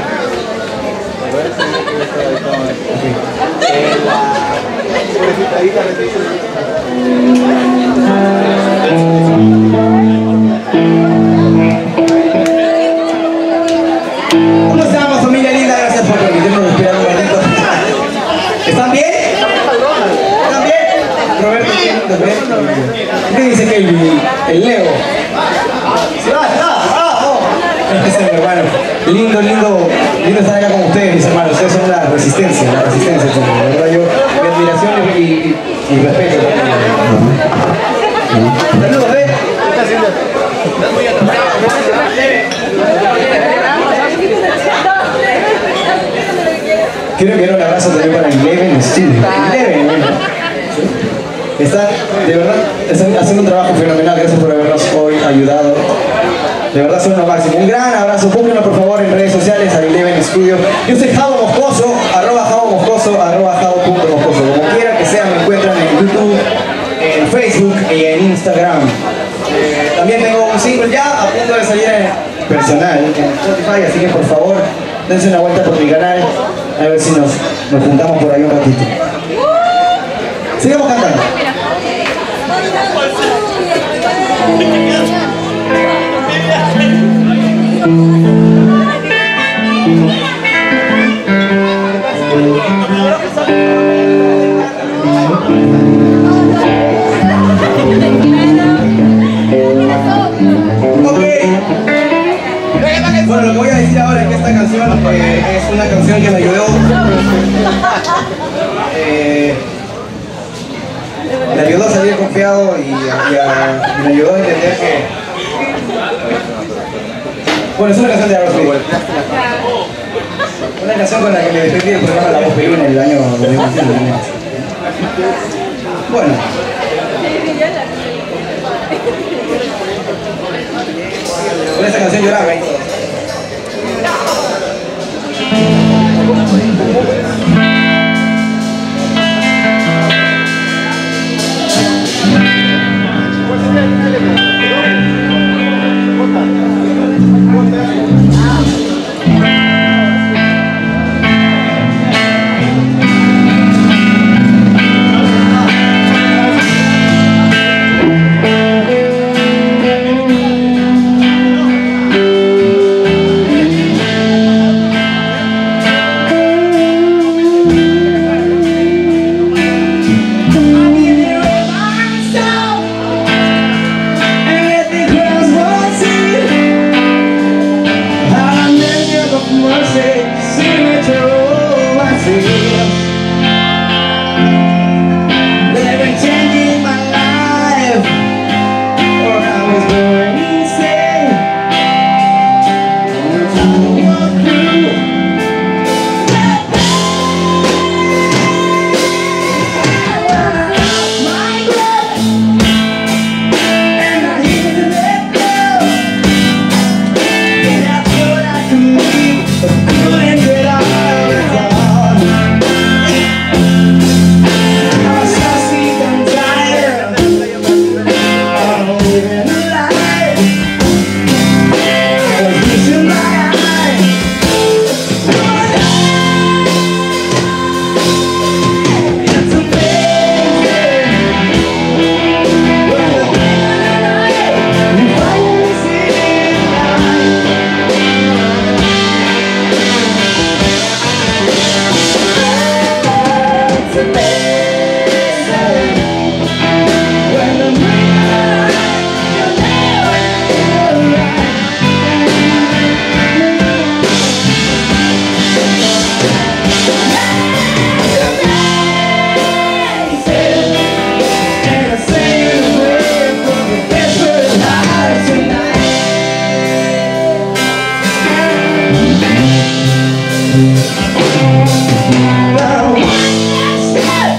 ¿Cómo estamos, familia linda? Gracias por permitirnos respirar un ratito. ¿Están bien? ¿Están bien? Roberto, ¿están bien? ¿Qué dice Kelvin? El Leo. ¡Se va, se va! ¡Bravo! Ese es mi hermano. Lindo, lindo, lindo estar acá con ustedes, mis hermanos. Ustedes son la resistencia, la resistencia. La verdad, yo, mi admiración y, y, y respeto. Saludos, ¿eh? ¿Qué está haciendo? Estás muy atrasado. Quiero que un abrazo también para Eleven Studio. Eleven, bueno. Están, de verdad, están haciendo un trabajo fenomenal. Gracias por habernos hoy ayudado. De verdad son lo máximo. Un gran abrazo. Pónganlo por favor en redes sociales a Eleven Studio. Yo soy Javo Moscoso, arroba Javo Moscoso, arroba Javo punto Moscoso. Como quiera que sea, me encuentran en YouTube, personal en Spotify, así que por favor dense una vuelta por mi canal a ver si nos, nos juntamos por ahí un ratito. Sigamos cantando. Bueno, lo que voy a decir ahora es que esta canción eh, es una canción que me ayudó eh, me ayudó a salir confiado y, y, a, y me ayudó a entender que bueno, es una canción de Aerosmith, una canción con la que me defendí del programa La Voz Perú en el año dos mil veintiuno. Bueno, con esta canción lloraba y todo. Now,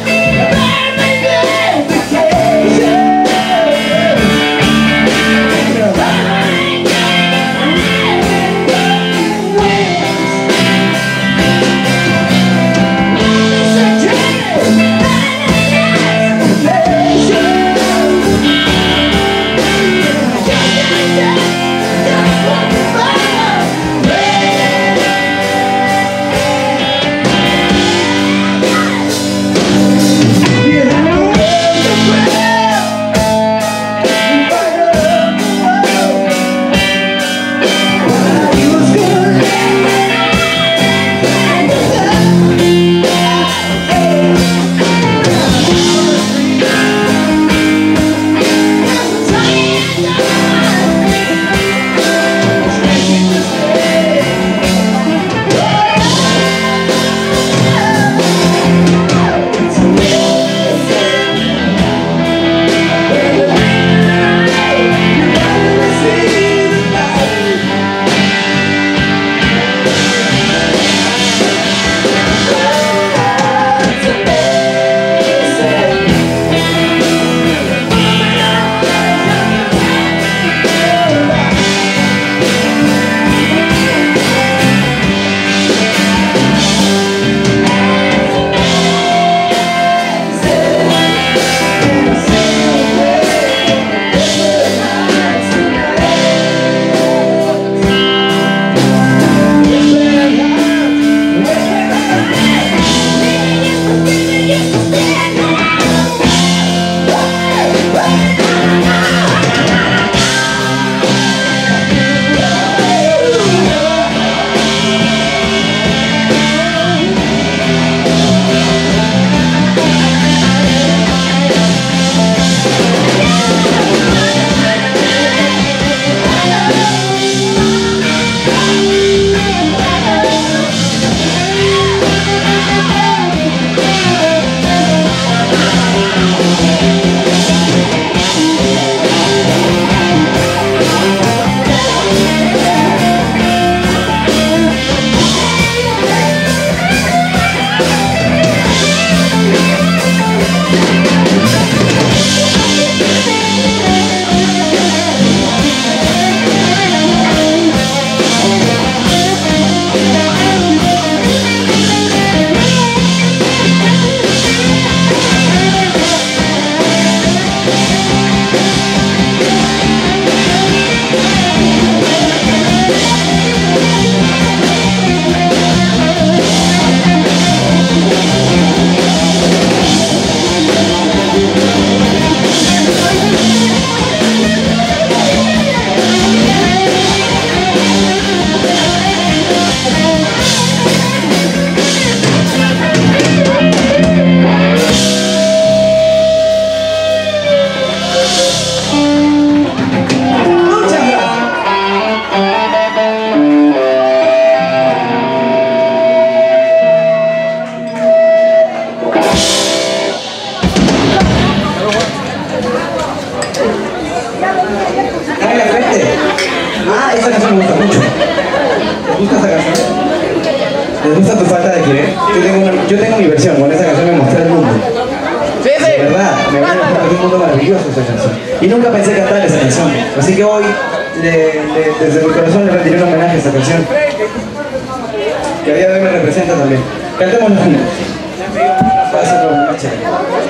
que tengo una, yo tengo mi versión, con esa canción me mostré el mundo. Sí, sí. De verdad, me voy a un mundo maravilloso esa canción. Y nunca pensé cantar esa canción. Así que hoy, le, le, desde mi corazón, le rendiré un homenaje a esa canción. Que a día de hoy me representa también. Cantémosla juntos. Para hacerlo más chévere.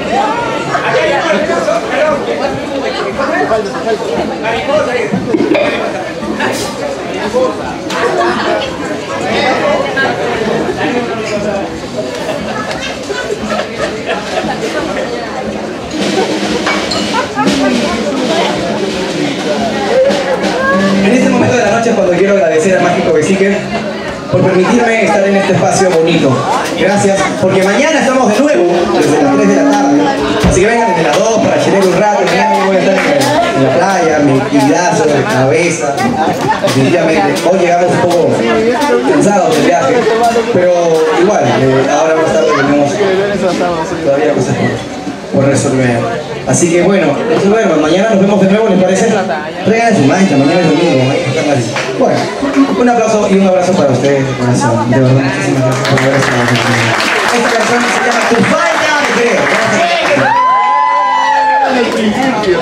En este momento de la noche es cuando quiero agradecer a Mágico Besique por permitirme estar en este espacio bonito. Gracias, porque mañana estamos de nuevo, desde las tres de la tarde. Así que vengan desde las dos para chilear un rato. Mañana voy a estar en, en la playa, mi actividazo de cabeza. Definitivamente, hoy llegamos un poco cansados del viaje, pero igual, eh, ahora más tarde tenemos todavía cosas por, por resolver. Así que bueno, bueno, mañana nos vemos de nuevo, ¿les parece? Traigan su mancha, mañana es domingo, mañana es bueno, un aplauso y un abrazo para ustedes de corazón. De verdad, muchísimas gracias por ver esta canción. Esta canción se llama Tu Falla, me creo. En el principio.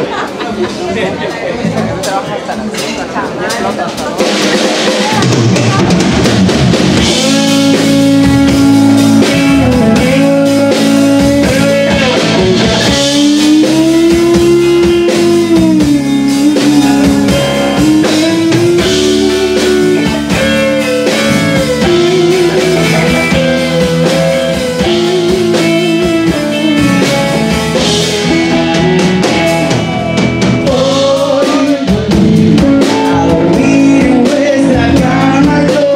A dormir en vuestra cama yo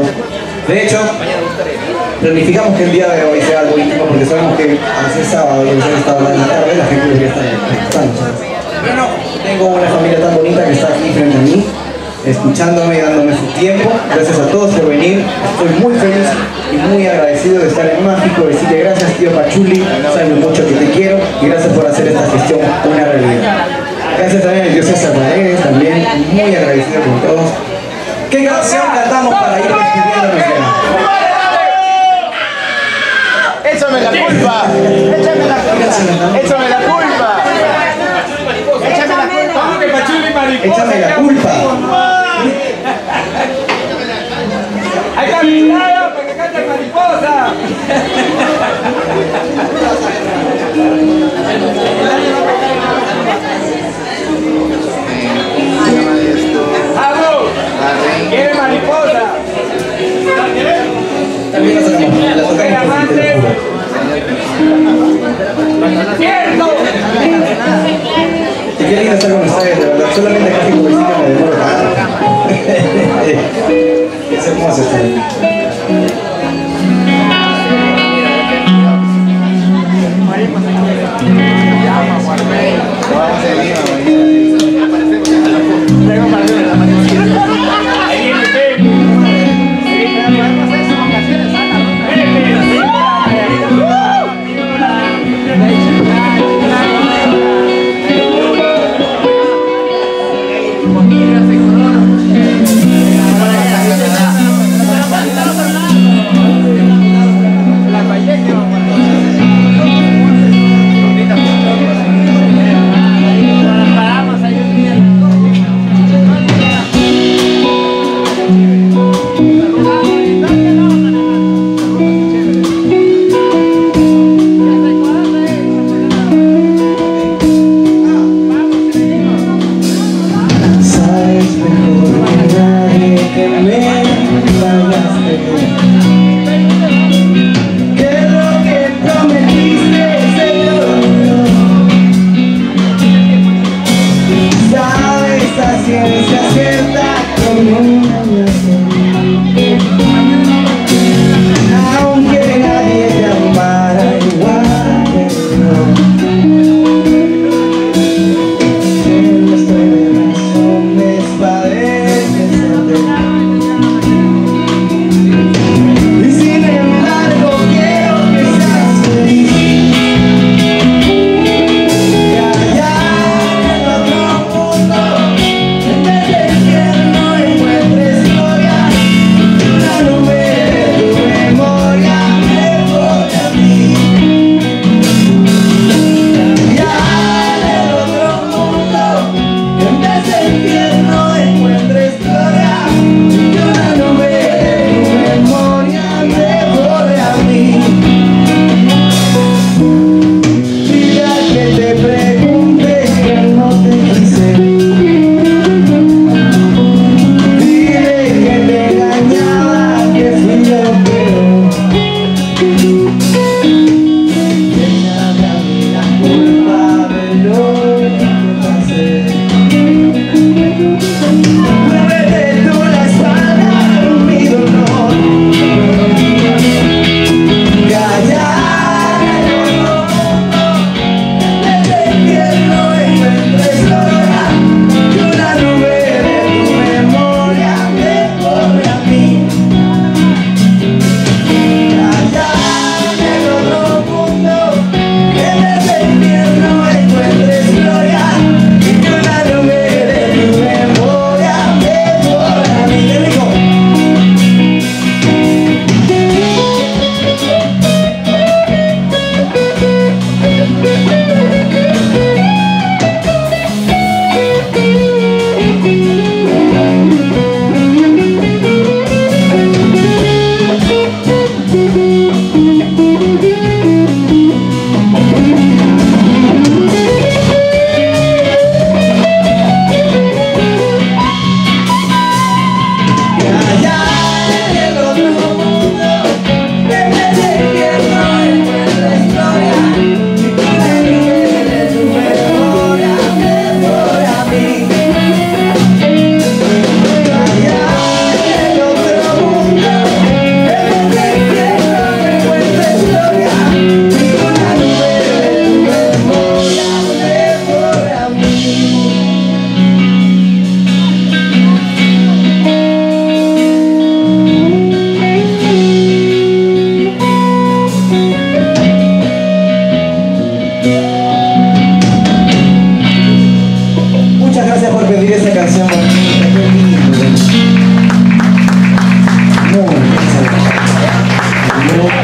De hecho, planificamos que el día de hoy sea algo íntimo porque sabemos que a veces sábado y a veces esta hora de la tarde la gente debería estar escuchando. Pero no, tengo una familia tan bonita que está aquí frente a mí, escuchándome y dándome su tiempo. Gracias a todos por venir. Estoy muy feliz y muy agradecido de estar en Mágico. Así que gracias, tío Pachuli. Sabes lo mucho que te quiero y gracias por hacer esta gestión una realidad. Gracias también al tío César Paredes, también muy agradecido con todos. ¿Qué canción cantamos para ir despidiéndonos ya? ¡Échame la culpa! ¡Échame la culpa! ¡Échame la culpa! ¡Échame la culpa! Échame la culpa. Ahí está mi lado para que cante mariposa. ¡Vamos! ¿Quiere mariposa? También la tocamos, la tocamos. ¡Cierto! Y qué lindo estar con ustedes, de verdad. Solamente acá en Cubicina me demoro tanto. Es hermoso estar aquí.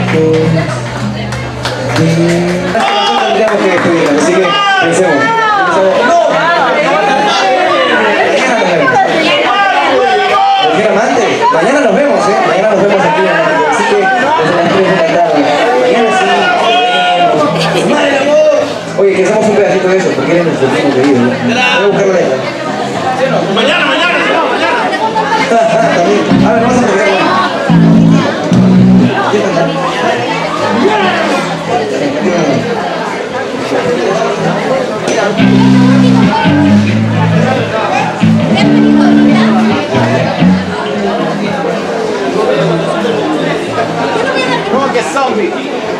Tendríamos que despedirnos, así que pensemos. Amante, mañana nos vemos, ¿eh? Mañana nos vemos aquí en México, así que desde las tres de la tarde. Mañana sí, nos vemos. ¡Madre del amor! Oye, que hacemos un pedacito de eso, porque eres nuestro último querido, ¿no? Voy a buscar la letra. Mañana, mañana, mañana. También. A ver, vamos a pegar. ¿Quién canta? ¿Cómo que zombie?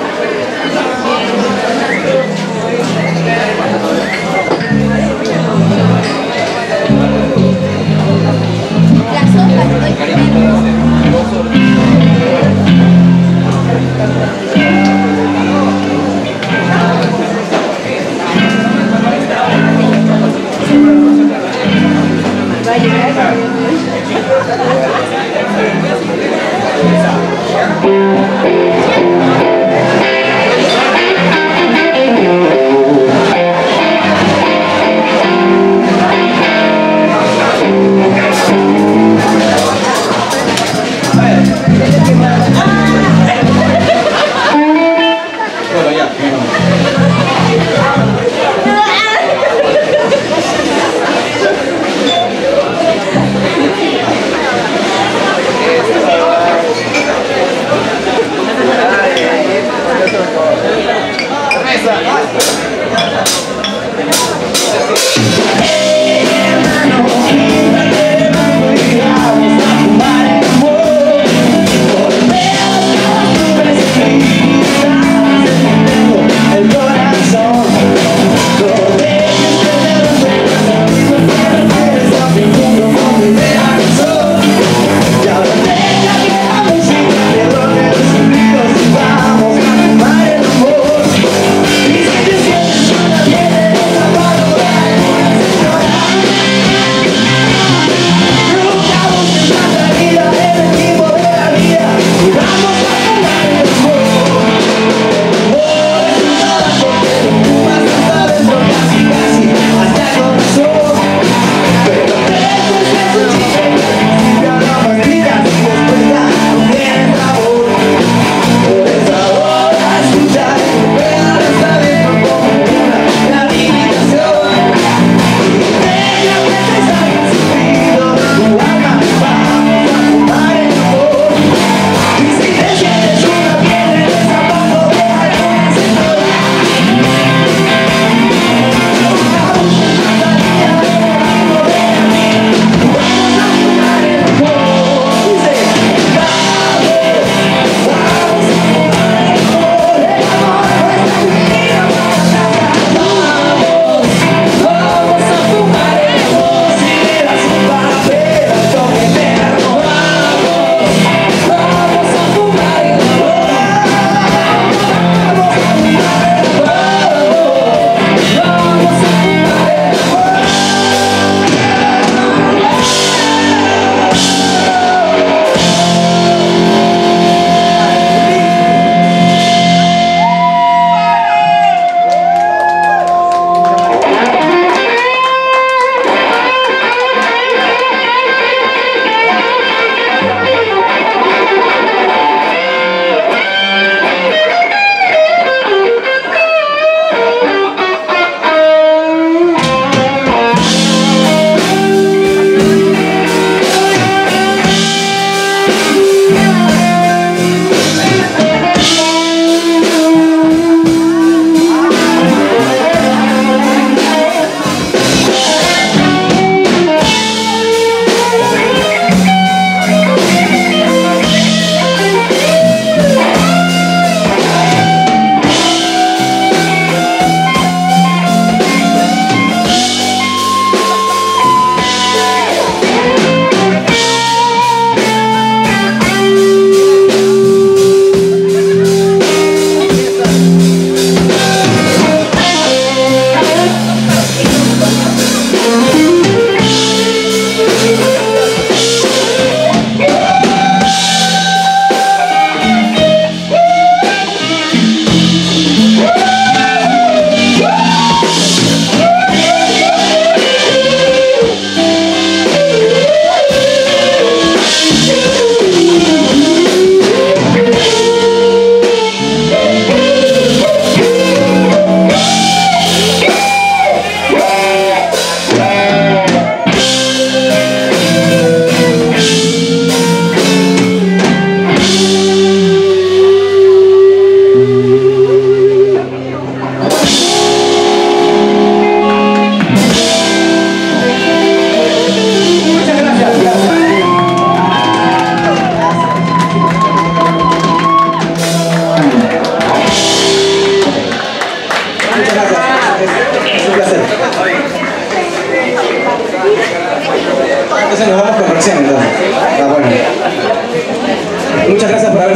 La sopa estoy comiendo. Bueno, ya.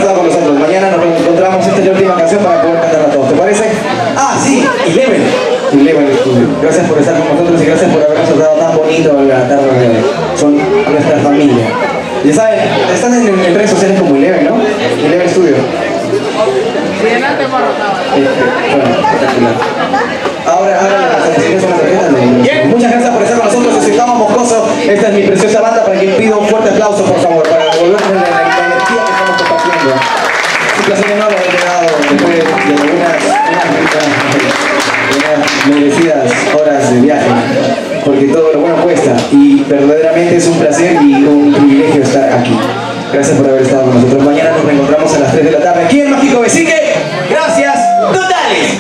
estado con nosotros. Mañana nos encontramos. Esta es la última canción para poder cantarla a todos. ¿Te parece? Ah, sí, Eleven. Eleven Studio. Gracias por estar con nosotros y gracias por habernos tratado tan bonito en la tarde de hoy. Son nuestra familia. Ya saben, están en, en redes sociales como Eleven, ¿no? Eleven Studio. Adelante, Marro. Este, bueno, espectacular. Ahora, ahora las canciones son las tarjetas de... Muchas gracias por estar con nosotros. Yo soy Gama Moscoso. Esta es mi preciosa banda, para quien pido un fuerte aplauso, por favor, para devolvernos la, la, la energía que estamos compartiendo. Es un placer enorme haber llegado después de unas, unas, unas merecidas horas de viaje, porque todo lo bueno cuesta y verdaderamente es un placer y un privilegio estar aquí. Gracias por haber estado con nosotros. Mañana nos reencontramos a las tres de la tarde aquí en Mágico Bezique. Gracias totales.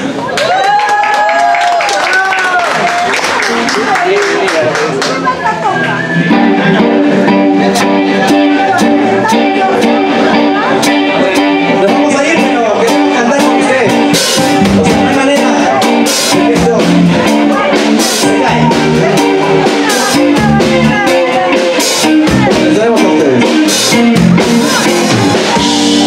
Nos vamos a ir, pero queremos cantar con ustedes. O sea, no hay manera de que esto se cae. Les daremos a ustedes.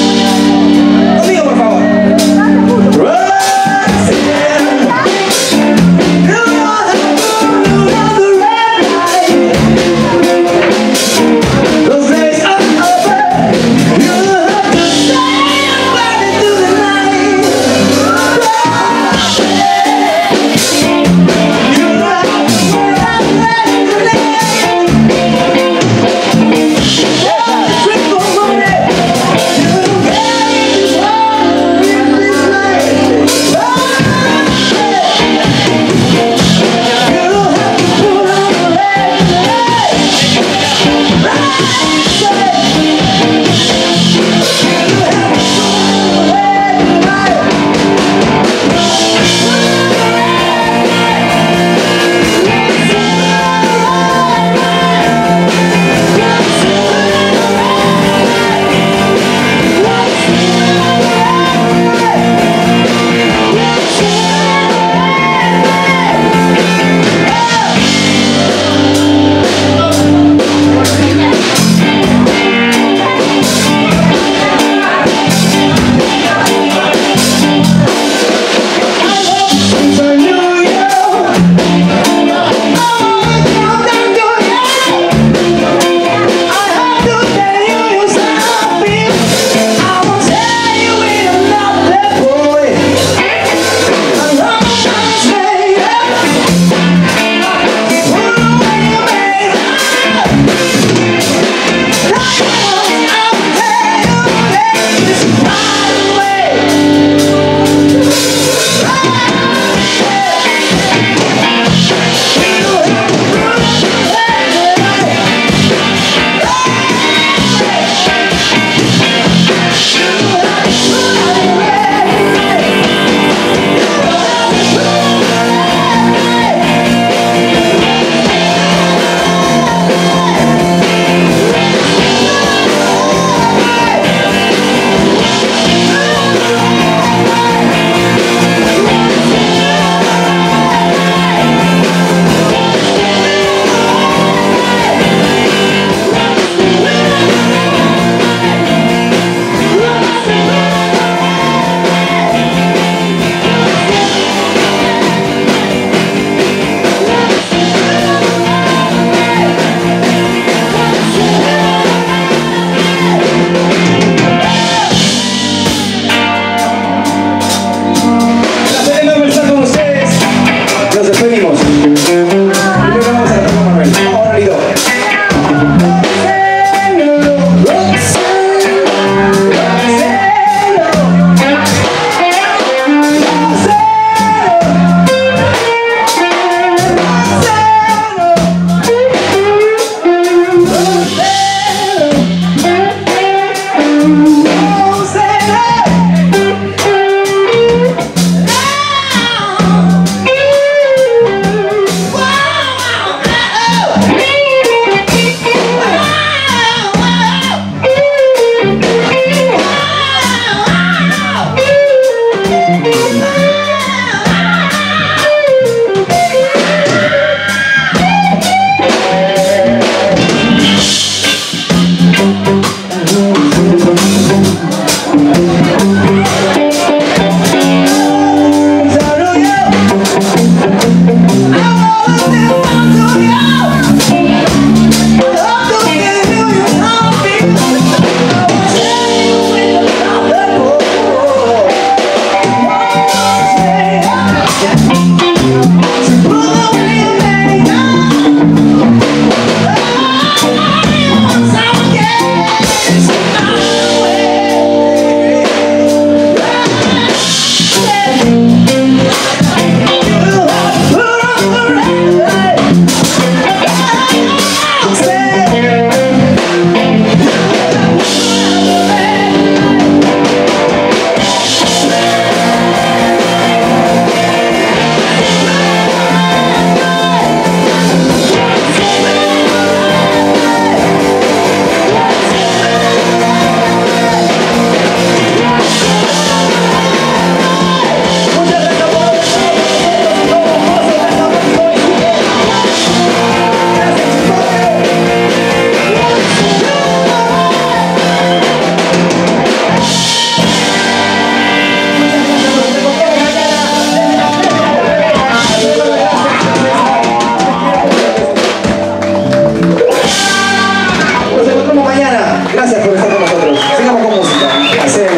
Hacemos.